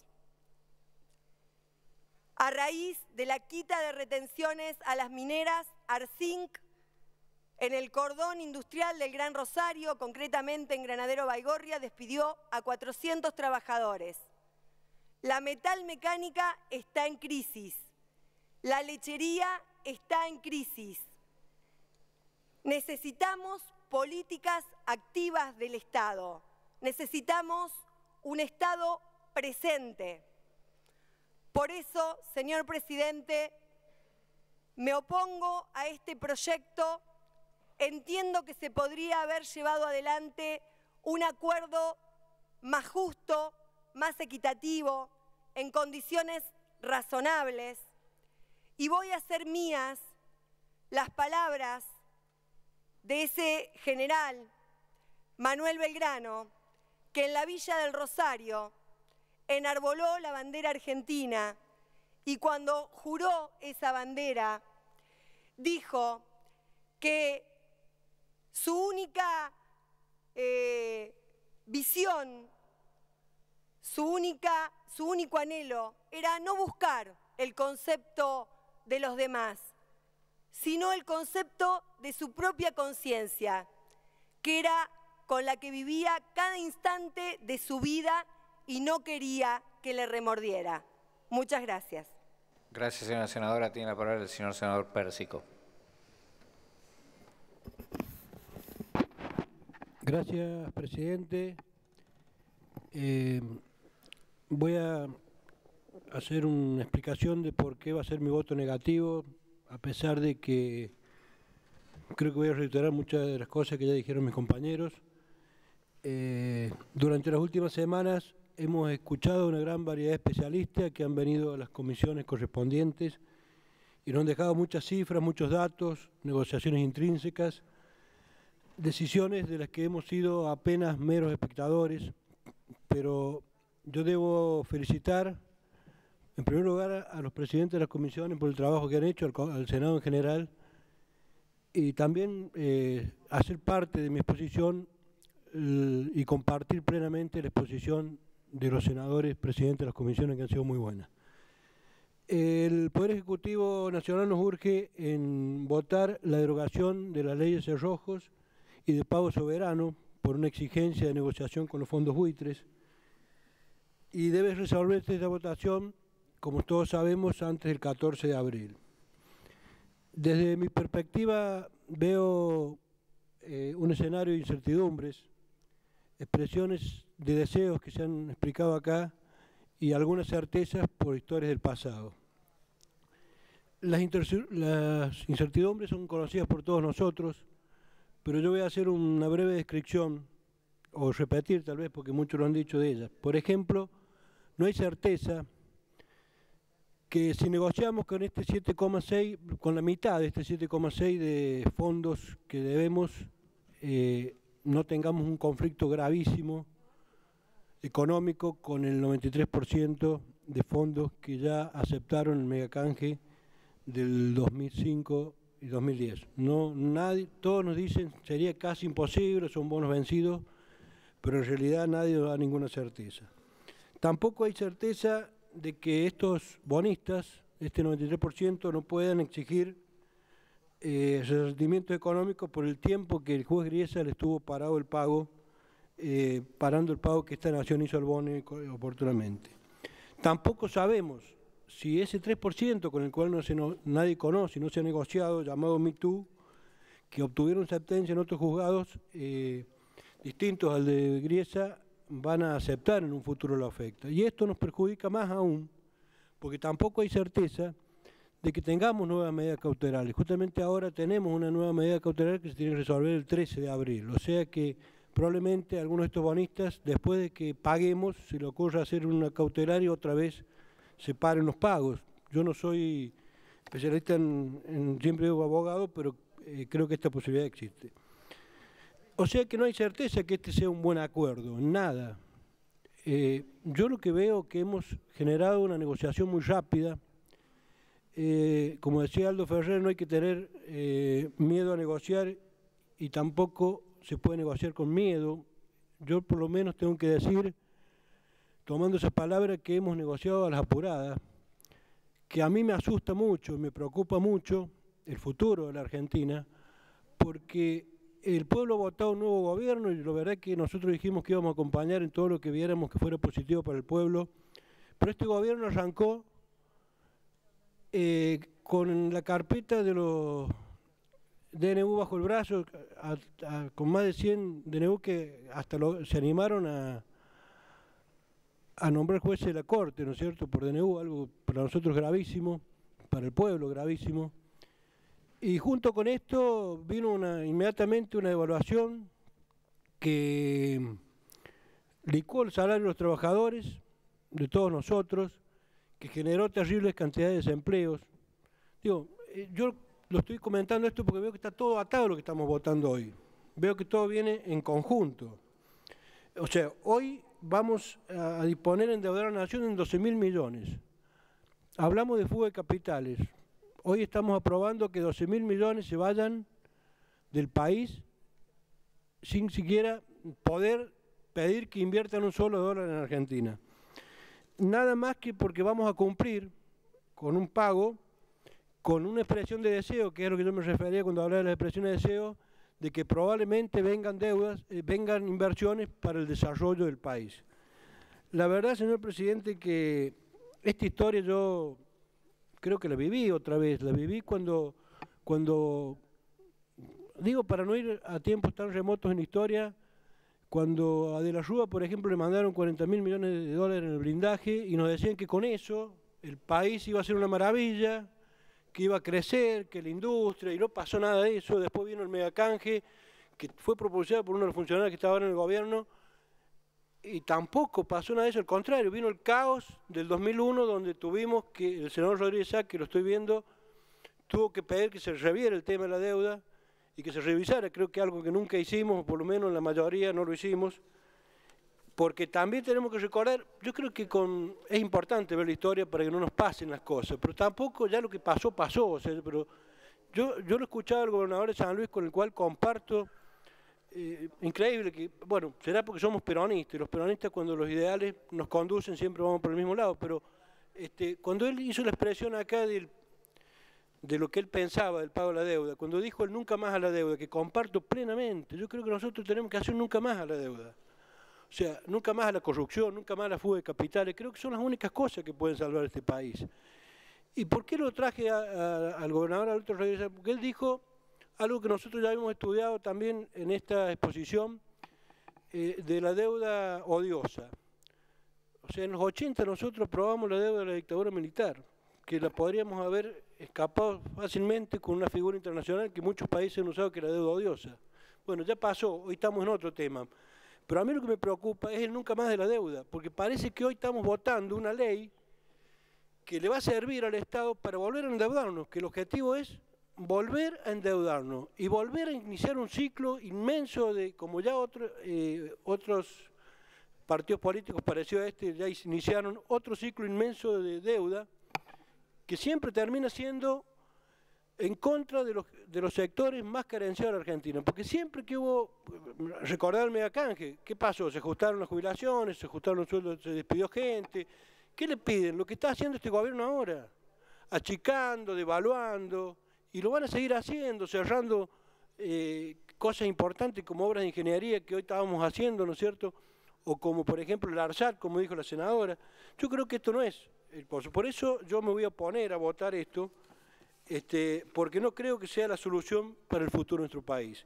Speaker 6: a raíz de la quita de retenciones a las mineras Arzinc en el cordón industrial del Gran Rosario, concretamente en Granadero Baigorria, despidió a cuatrocientos trabajadores. La metalmecánica está en crisis, la lechería está en crisis. Necesitamos políticas activas del Estado, necesitamos un Estado presente. Por eso, señor presidente, me opongo a este proyecto. Entiendo que se podría haber llevado adelante un acuerdo más justo, más equitativo, en condiciones razonables. Y voy a hacer mías las palabras de ese general, Manuel Belgrano, que en la Villa del Rosario enarboló la bandera argentina y cuando juró esa bandera dijo que su única eh, visión, su, única, su único anhelo era no buscar el concepto de los demás, sino el concepto de su propia conciencia, que era con la que vivía cada instante de su vida y no quería que le remordiera. Muchas gracias.
Speaker 2: Gracias, señora senadora. Tiene la palabra el señor senador Pérsico.
Speaker 7: Gracias, presidente. Eh, voy a hacer una explicación de por qué va a ser mi voto negativo, a pesar de que creo que voy a reiterar muchas de las cosas que ya dijeron mis compañeros. Eh, durante las últimas semanas hemos escuchado una gran variedad de especialistas que han venido a las comisiones correspondientes y nos han dejado muchas cifras, muchos datos, negociaciones intrínsecas, decisiones de las que hemos sido apenas meros espectadores, pero yo debo felicitar en primer lugar a los presidentes de las comisiones por el trabajo que han hecho, al, al Senado en general, y también eh, hacer parte de mi exposición eh, y compartir plenamente la exposición de los senadores presidentes de las comisiones, que han sido muy buenas. El Poder Ejecutivo Nacional nos urge en votar la derogación de la ley de cerrojos y de pago soberano por una exigencia de negociación con los fondos buitres, y debe resolverse esta votación, como todos sabemos, antes del catorce de abril. Desde mi perspectiva veo eh, un escenario de incertidumbres, expresiones de deseos que se han explicado acá y algunas certezas por historias del pasado. Las, las incertidumbres son conocidas por todos nosotros, pero yo voy a hacer una breve descripción, o repetir tal vez, porque muchos lo han dicho de ellas. Por ejemplo, no hay certeza que si negociamos con este siete coma seis, con la mitad de este siete coma seis de fondos que debemos, eh, no tengamos un conflicto gravísimo económico con el noventa y tres por ciento de fondos que ya aceptaron el megacanje del dos mil cinco y dos mil diez. No, nadie, todos nos dicen sería casi imposible, son bonos vencidos, pero en realidad nadie da ninguna certeza. Tampoco hay certeza de que estos bonistas, este noventa y tres por ciento, no puedan exigir eh, resarcimientos económicos por el tiempo que el juez Griesa le estuvo parado el pago, eh, parando el pago que esta nación hizo al bono oportunamente. Tampoco sabemos si ese tres por ciento con el cual no se no, nadie conoce, no se ha negociado, llamado Me Too, que obtuvieron sentencia en otros juzgados eh, distintos al de Griesa, van a aceptar en un futuro la oferta. Y esto nos perjudica más aún, porque tampoco hay certeza de que tengamos nuevas medidas cautelares. Justamente ahora tenemos una nueva medida cautelar que se tiene que resolver el trece de abril, o sea que probablemente algunos de estos bonistas, después de que paguemos, se le ocurra hacer una cautelar y otra vez se paren los pagos. Yo no soy especialista en, en siempre digo abogado, pero eh, creo que esta posibilidad existe. O sea que no hay certeza que este sea un buen acuerdo, nada. Eh, yo lo que veo que hemos generado una negociación muy rápida. Eh, como decía Aldo Ferrer, no hay que tener eh, miedo a negociar y tampoco se puede negociar con miedo. Yo por lo menos tengo que decir, tomando esas palabras, que hemos negociado a las apuradas, que a mí me asusta mucho, me preocupa mucho el futuro de la Argentina, porque el pueblo ha votado un nuevo gobierno y la verdad es que nosotros dijimos que íbamos a acompañar en todo lo que viéramos que fuera positivo para el pueblo, pero este gobierno arrancó eh, con la carpeta de los D N U bajo el brazo, a, a, con más de cien D N U que hasta lo, se animaron a, a nombrar jueces de la Corte, ¿no es cierto?, por D N U, algo para nosotros gravísimo, para el pueblo gravísimo. Y junto con esto vino una, inmediatamente una devaluación que licuó el salario de los trabajadores, de todos nosotros, que generó terribles cantidades de desempleos. Digo, yo lo estoy comentando esto porque veo que está todo atado a lo que estamos votando hoy. Veo que todo viene en conjunto. O sea, hoy vamos a disponer endeudar a la nación en doce mil millones. Hablamos de fuga de capitales. Hoy estamos aprobando que doce mil millones se vayan del país sin siquiera poder pedir que inviertan un solo dólar en Argentina. Nada más que porque vamos a cumplir con un pago, con una expresión de deseo, que es lo que yo me refería cuando hablaba de las expresiones de deseo, de que probablemente vengan deudas, eh, vengan inversiones para el desarrollo del país. La verdad, señor presidente, que esta historia yo creo que la viví otra vez, la viví cuando, cuando, digo, para no ir a tiempos tan remotos en la historia, cuando a De la Rúa, por ejemplo, le mandaron cuarenta mil millones de dólares en el blindaje y nos decían que con eso el país iba a ser una maravilla, que iba a crecer, que la industria, y no pasó nada de eso. Después vino el megacanje, que fue propulsado por uno de los funcionarios que estaban en el gobierno, y tampoco pasó nada de eso, al contrario, vino el caos del dos mil uno, donde tuvimos que, el senador Rodríguez Sá, que lo estoy viendo, tuvo que pedir que se reviera el tema de la deuda y que se revisara, creo que algo que nunca hicimos, por lo menos la mayoría no lo hicimos, porque también tenemos que recordar, yo creo que con, es importante ver la historia para que no nos pasen las cosas, pero tampoco ya lo que pasó, pasó, o sea, pero yo, yo lo escuchaba al gobernador de San Luis, con el cual comparto. Eh, increíble que, bueno, será porque somos peronistas, y los peronistas cuando los ideales nos conducen siempre vamos por el mismo lado, pero este, cuando él hizo la expresión acá del, de lo que él pensaba del pago de la deuda, cuando dijo el nunca más a la deuda, que comparto plenamente, yo creo que nosotros tenemos que hacer nunca más a la deuda, o sea, nunca más a la corrupción, nunca más a la fuga de capitales, creo que son las únicas cosas que pueden salvar este país. ¿Y por qué lo traje a, a, al gobernador Alberto Rodríguez? Porque él dijo algo que nosotros ya hemos estudiado también en esta exposición, eh, de la deuda odiosa. O sea, en los ochenta nosotros probamos la deuda de la dictadura militar, que la podríamos haber escapado fácilmente con una figura internacional que muchos países han usado, que es la deuda odiosa. Bueno, ya pasó, hoy estamos en otro tema. Pero a mí lo que me preocupa es el nunca más de la deuda, porque parece que hoy estamos votando una ley que le va a servir al Estado para volver a endeudarnos, que el objetivo es volver a endeudarnos y volver a iniciar un ciclo inmenso de, como ya otro, eh, otros partidos políticos parecidos a este ya iniciaron otro ciclo inmenso de deuda que siempre termina siendo en contra de los, de los sectores más carenciados de la Argentina, porque siempre que hubo, recordar el megacanje, ¿qué pasó? Se ajustaron las jubilaciones, se ajustaron los sueldos, se despidió gente. ¿Qué le piden? Lo que está haciendo este gobierno ahora, achicando, devaluando, y lo van a seguir haciendo, cerrando eh, cosas importantes como obras de ingeniería que hoy estábamos haciendo, ¿no es cierto?, o como por ejemplo el ARSAT, como dijo la senadora. Yo creo que esto no es el pozo. Por eso yo me voy a oponer a votar esto, este, porque no creo que sea la solución para el futuro de nuestro país.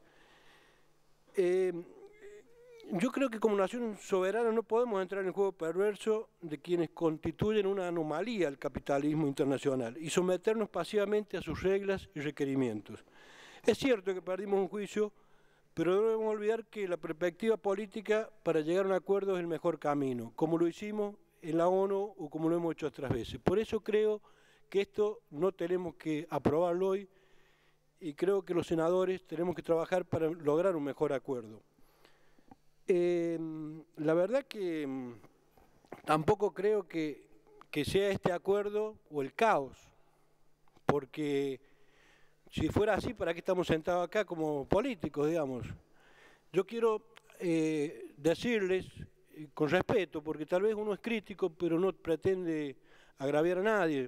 Speaker 7: Eh, yo creo que como nación soberana no podemos entrar en el juego perverso de quienes constituyen una anomalía al capitalismo internacional y someternos pasivamente a sus reglas y requerimientos. Es cierto que perdimos un juicio, pero no debemos olvidar que la perspectiva política para llegar a un acuerdo es el mejor camino, como lo hicimos en la ONU o como lo hemos hecho otras veces. Por eso creo que esto no tenemos que aprobarlo hoy y creo que los senadores tenemos que trabajar para lograr un mejor acuerdo. Eh, la verdad que tampoco creo que, que sea este acuerdo o el caos, porque si fuera así, ¿para qué estamos sentados acá como políticos, digamos? Yo quiero eh, decirles, eh, con respeto, porque tal vez uno es crítico, pero no pretende agraviar a nadie.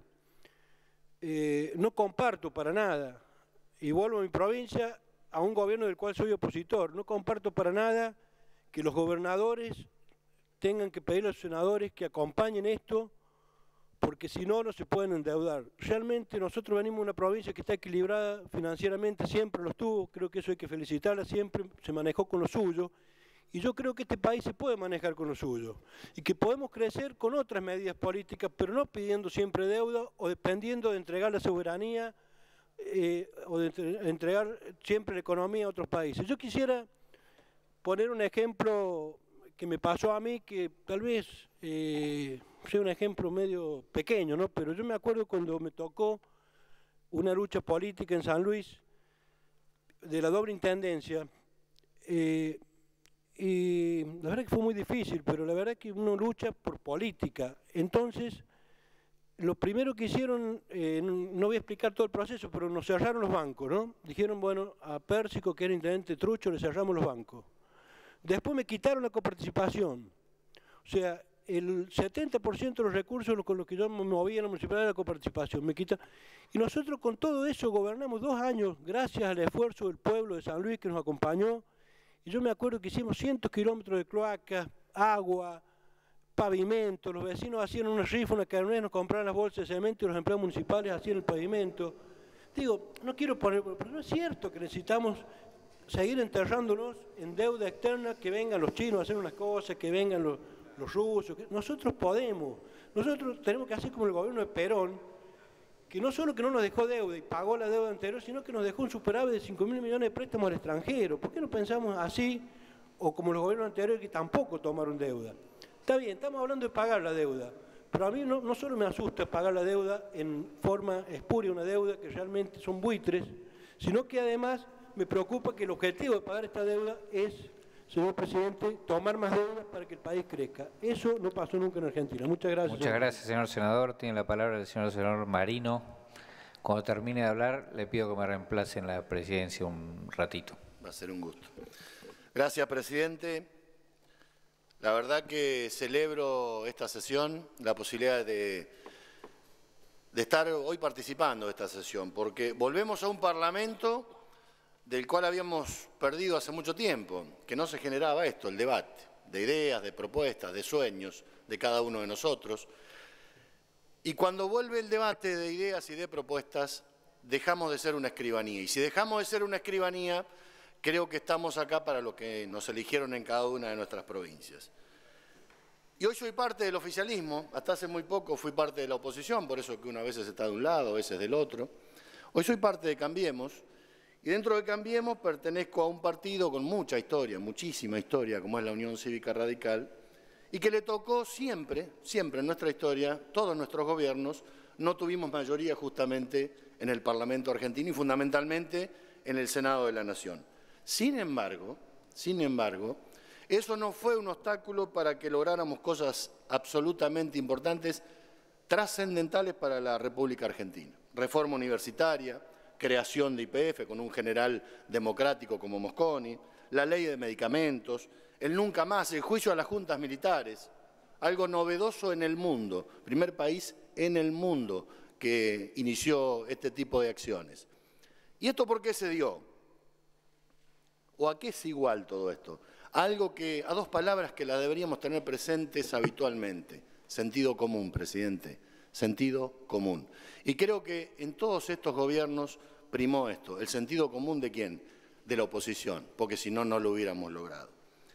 Speaker 7: Eh, no comparto para nada, y vuelvo a mi provincia, a un gobierno del cual soy opositor, no comparto para nada que los gobernadores tengan que pedir a los senadores que acompañen esto, porque si no, no se pueden endeudar. Realmente nosotros venimos de una provincia que está equilibrada financieramente, siempre lo estuvo, creo que eso hay que felicitarla, siempre se manejó con lo suyo, y yo creo que este país se puede manejar con lo suyo, y que podemos crecer con otras medidas políticas, pero no pidiendo siempre deuda o dependiendo de entregar la soberanía eh, o de entregar siempre la economía a otros países. Yo quisiera poner un ejemplo que me pasó a mí, que tal vez eh, sea un ejemplo medio pequeño, ¿no? Pero yo me acuerdo cuando me tocó una lucha política en San Luis de la doble intendencia, eh, y la verdad que fue muy difícil, pero la verdad que uno lucha por política. Entonces, lo primero que hicieron, eh, no voy a explicar todo el proceso, pero nos cerraron los bancos, ¿no? Dijeron, bueno, a Pérsico, que era intendente trucho, le cerramos los bancos. Después me quitaron la coparticipación. O sea, el setenta por ciento de los recursos con los que yo me movía en la municipalidad de la coparticipación. Me quita. Y nosotros con todo eso gobernamos dos años, gracias al esfuerzo del pueblo de San Luis que nos acompañó. Y yo me acuerdo que hicimos cientos de kilómetros de cloacas, agua, pavimento. Los vecinos hacían una rifa, una carnet, nos compraban las bolsas de cemento y los empleados municipales hacían el pavimento. Digo, no quiero poner, pero no es cierto que necesitamos seguir enterrándonos en deuda externa, que vengan los chinos a hacer unas cosas, que vengan los, los rusos. Que nosotros podemos, nosotros tenemos que hacer como el gobierno de Perón, que no solo que no nos dejó deuda y pagó la deuda anterior, sino que nos dejó un superávit de cinco mil millones de préstamos al extranjero. ¿Por qué no pensamos así, o como los gobiernos anteriores que tampoco tomaron deuda? Está bien, estamos hablando de pagar la deuda, pero a mí no, no solo me asusta pagar la deuda en forma espuria, una deuda que realmente son buitres, sino que además me preocupa que el objetivo de pagar esta deuda es, señor presidente, tomar más deuda para que el país crezca. Eso no pasó nunca en Argentina. Muchas gracias.
Speaker 2: Muchas señor. gracias, señor senador. Tiene la palabra el señor senador Marino. Cuando termine de hablar, le pido que me reemplace en la presidencia un ratito.
Speaker 8: Va a ser un gusto. Gracias, presidente. La verdad que celebro esta sesión, la posibilidad de, de estar hoy participando de esta sesión, porque volvemos a un parlamento del cual habíamos perdido hace mucho tiempo, que no se generaba esto, el debate, de ideas, de propuestas, de sueños de cada uno de nosotros. Y cuando vuelve el debate de ideas y de propuestas, dejamos de ser una escribanía. Y si dejamos de ser una escribanía, creo que estamos acá para lo que nos eligieron en cada una de nuestras provincias. Y hoy soy parte del oficialismo, hasta hace muy poco fui parte de la oposición, por eso que una vez está de un lado, a veces del otro. Hoy soy parte de Cambiemos, y dentro de Cambiemos pertenezco a un partido con mucha historia, muchísima historia, como es la Unión Cívica Radical, y que le tocó siempre, siempre en nuestra historia, todos nuestros gobiernos, no tuvimos mayoría justamente en el Parlamento argentino y fundamentalmente en el Senado de la Nación. Sin embargo, sin embargo, Eso no fue un obstáculo para que lográramos cosas absolutamente importantes, trascendentales para la República Argentina. Reforma universitaria, creación de I P F con un general democrático como Mosconi, la ley de medicamentos, el nunca más, el juicio a las juntas militares, algo novedoso en el mundo, primer país en el mundo que inició este tipo de acciones. ¿Y esto por qué se dio? ¿O a qué es igual todo esto? Algo que, a dos palabras que las deberíamos tener presentes habitualmente. Sentido común, presidente. Sentido común. Y creo que en todos estos gobiernos primó esto. ¿El sentido común de quién? De la oposición, porque si no, no lo hubiéramos logrado.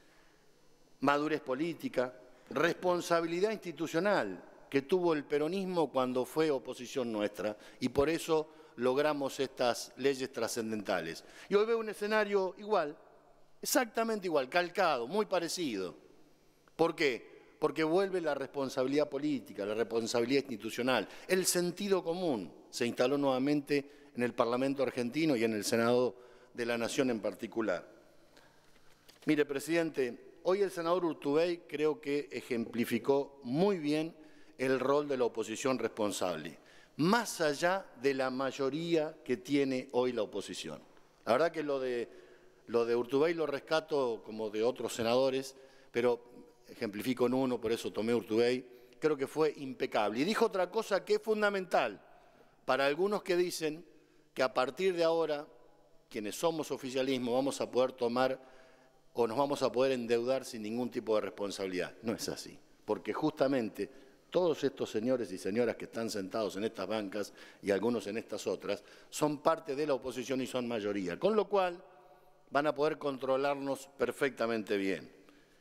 Speaker 8: Madurez política, responsabilidad institucional que tuvo el peronismo cuando fue oposición nuestra, y por eso logramos estas leyes trascendentales. Y hoy veo un escenario igual, exactamente igual, calcado, muy parecido. ¿Por qué? Porque vuelve la responsabilidad política, la responsabilidad institucional, el sentido común se instaló nuevamente en el Parlamento argentino y en el Senado de la Nación en particular. Mire, presidente, hoy el senador Urtubey creo que ejemplificó muy bien el rol de la oposición responsable, más allá de la mayoría que tiene hoy la oposición. La verdad que lo de, lo de Urtubey lo rescato como de otros senadores, pero ejemplifico en uno, por eso tomé Urtubey, creo que fue impecable. Y dijo otra cosa que es fundamental para algunos que dicen que a partir de ahora, quienes somos oficialismo, vamos a poder tomar o nos vamos a poder endeudar sin ningún tipo de responsabilidad. No es así, porque justamente todos estos señores y señoras que están sentados en estas bancas y algunos en estas otras son parte de la oposición y son mayoría, con lo cual van a poder controlarnos perfectamente bien.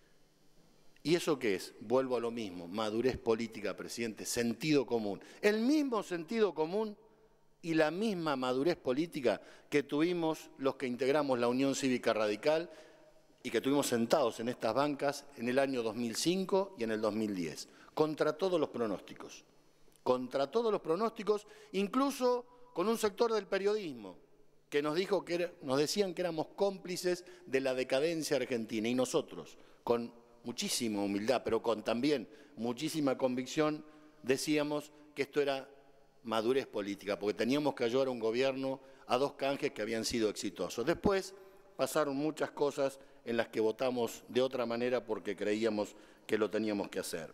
Speaker 8: ¿Y eso qué es? Vuelvo a lo mismo, madurez política, presidente, sentido común. El mismo sentido común y la misma madurez política que tuvimos los que integramos la Unión Cívica Radical y que tuvimos sentados en estas bancas en el año dos mil cinco y en el dos mil diez, contra todos los pronósticos, contra todos los pronósticos, incluso con un sector del periodismo que nos dijo que era, nos decían que éramos cómplices de la decadencia argentina, y nosotros, con muchísima humildad, pero con también muchísima convicción, decíamos que esto era madurez política, porque teníamos que ayudar a un gobierno a dos canjes que habían sido exitosos. Después pasaron muchas cosas en las que votamos de otra manera porque creíamos que lo teníamos que hacer.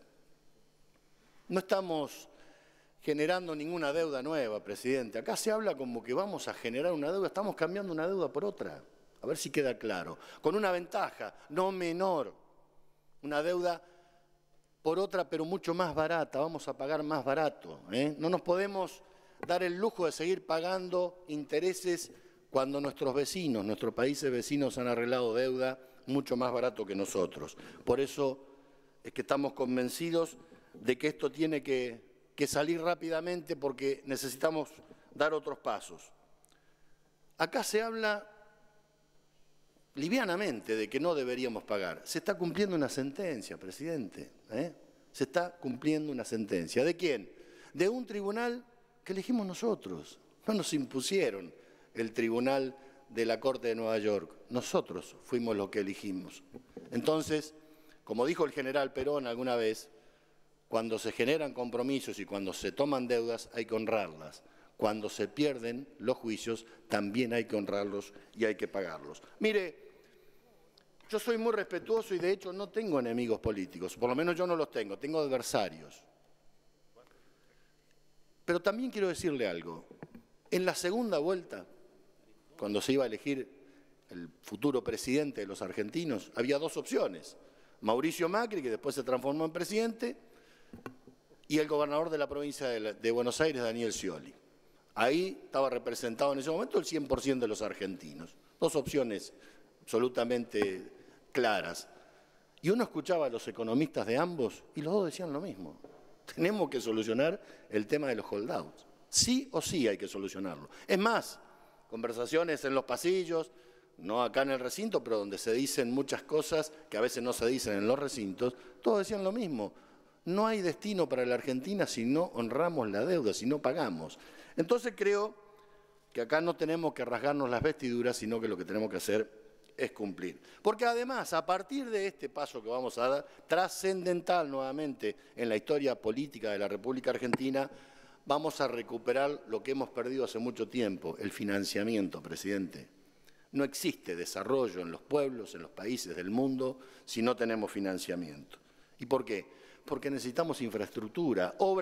Speaker 8: No estamos generando ninguna deuda nueva, presidente. Acá se habla como que vamos a generar una deuda, estamos cambiando una deuda por otra. A ver si queda claro. Con una ventaja, no menor. Una deuda por otra, pero mucho más barata. Vamos a pagar más barato, ¿eh? No nos podemos dar el lujo de seguir pagando intereses cuando nuestros vecinos, nuestros países vecinos han arreglado deuda mucho más barato que nosotros. Por eso es que estamos convencidos de que esto tiene que, que salir rápidamente porque necesitamos dar otros pasos. Acá se habla livianamente de que no deberíamos pagar. Se está cumpliendo una sentencia, presidente, ¿eh? Se está cumpliendo una sentencia. ¿De quién? De un tribunal que elegimos nosotros. No nos impusieron el tribunal de la Corte de Nueva York. Nosotros fuimos los que elegimos. Entonces, como dijo el general Perón alguna vez, cuando se generan compromisos y cuando se toman deudas hay que honrarlas. Cuando se pierden los juicios también hay que honrarlos y hay que pagarlos. Mire, yo soy muy respetuoso y de hecho no tengo enemigos políticos, por lo menos yo no los tengo, tengo adversarios. Pero también quiero decirle algo. En la segunda vuelta, cuando se iba a elegir el futuro presidente de los argentinos, había dos opciones. Mauricio Macri, que después se transformó en presidente, y el gobernador de la provincia de Buenos Aires, Daniel Scioli. Ahí estaba representado en ese momento el cien por ciento de los argentinos. Dos opciones absolutamente claras. Y uno escuchaba a los economistas de ambos y los dos decían lo mismo. Tenemos que solucionar el tema de los holdouts. Sí o sí hay que solucionarlo. Es más, conversaciones en los pasillos, no acá en el recinto, pero donde se dicen muchas cosas que a veces no se dicen en los recintos, todos decían lo mismo. No hay destino para la Argentina si no honramos la deuda, si no pagamos. Entonces creo que acá no tenemos que rasgarnos las vestiduras, sino que lo que tenemos que hacer es cumplir. Porque además, a partir de este paso que vamos a dar, trascendental nuevamente en la historia política de la República Argentina, vamos a recuperar lo que hemos perdido hace mucho tiempo, el financiamiento, presidente. No existe desarrollo en los pueblos, en los países del mundo, si no tenemos financiamiento. ¿Y por qué? Porque necesitamos infraestructura, obras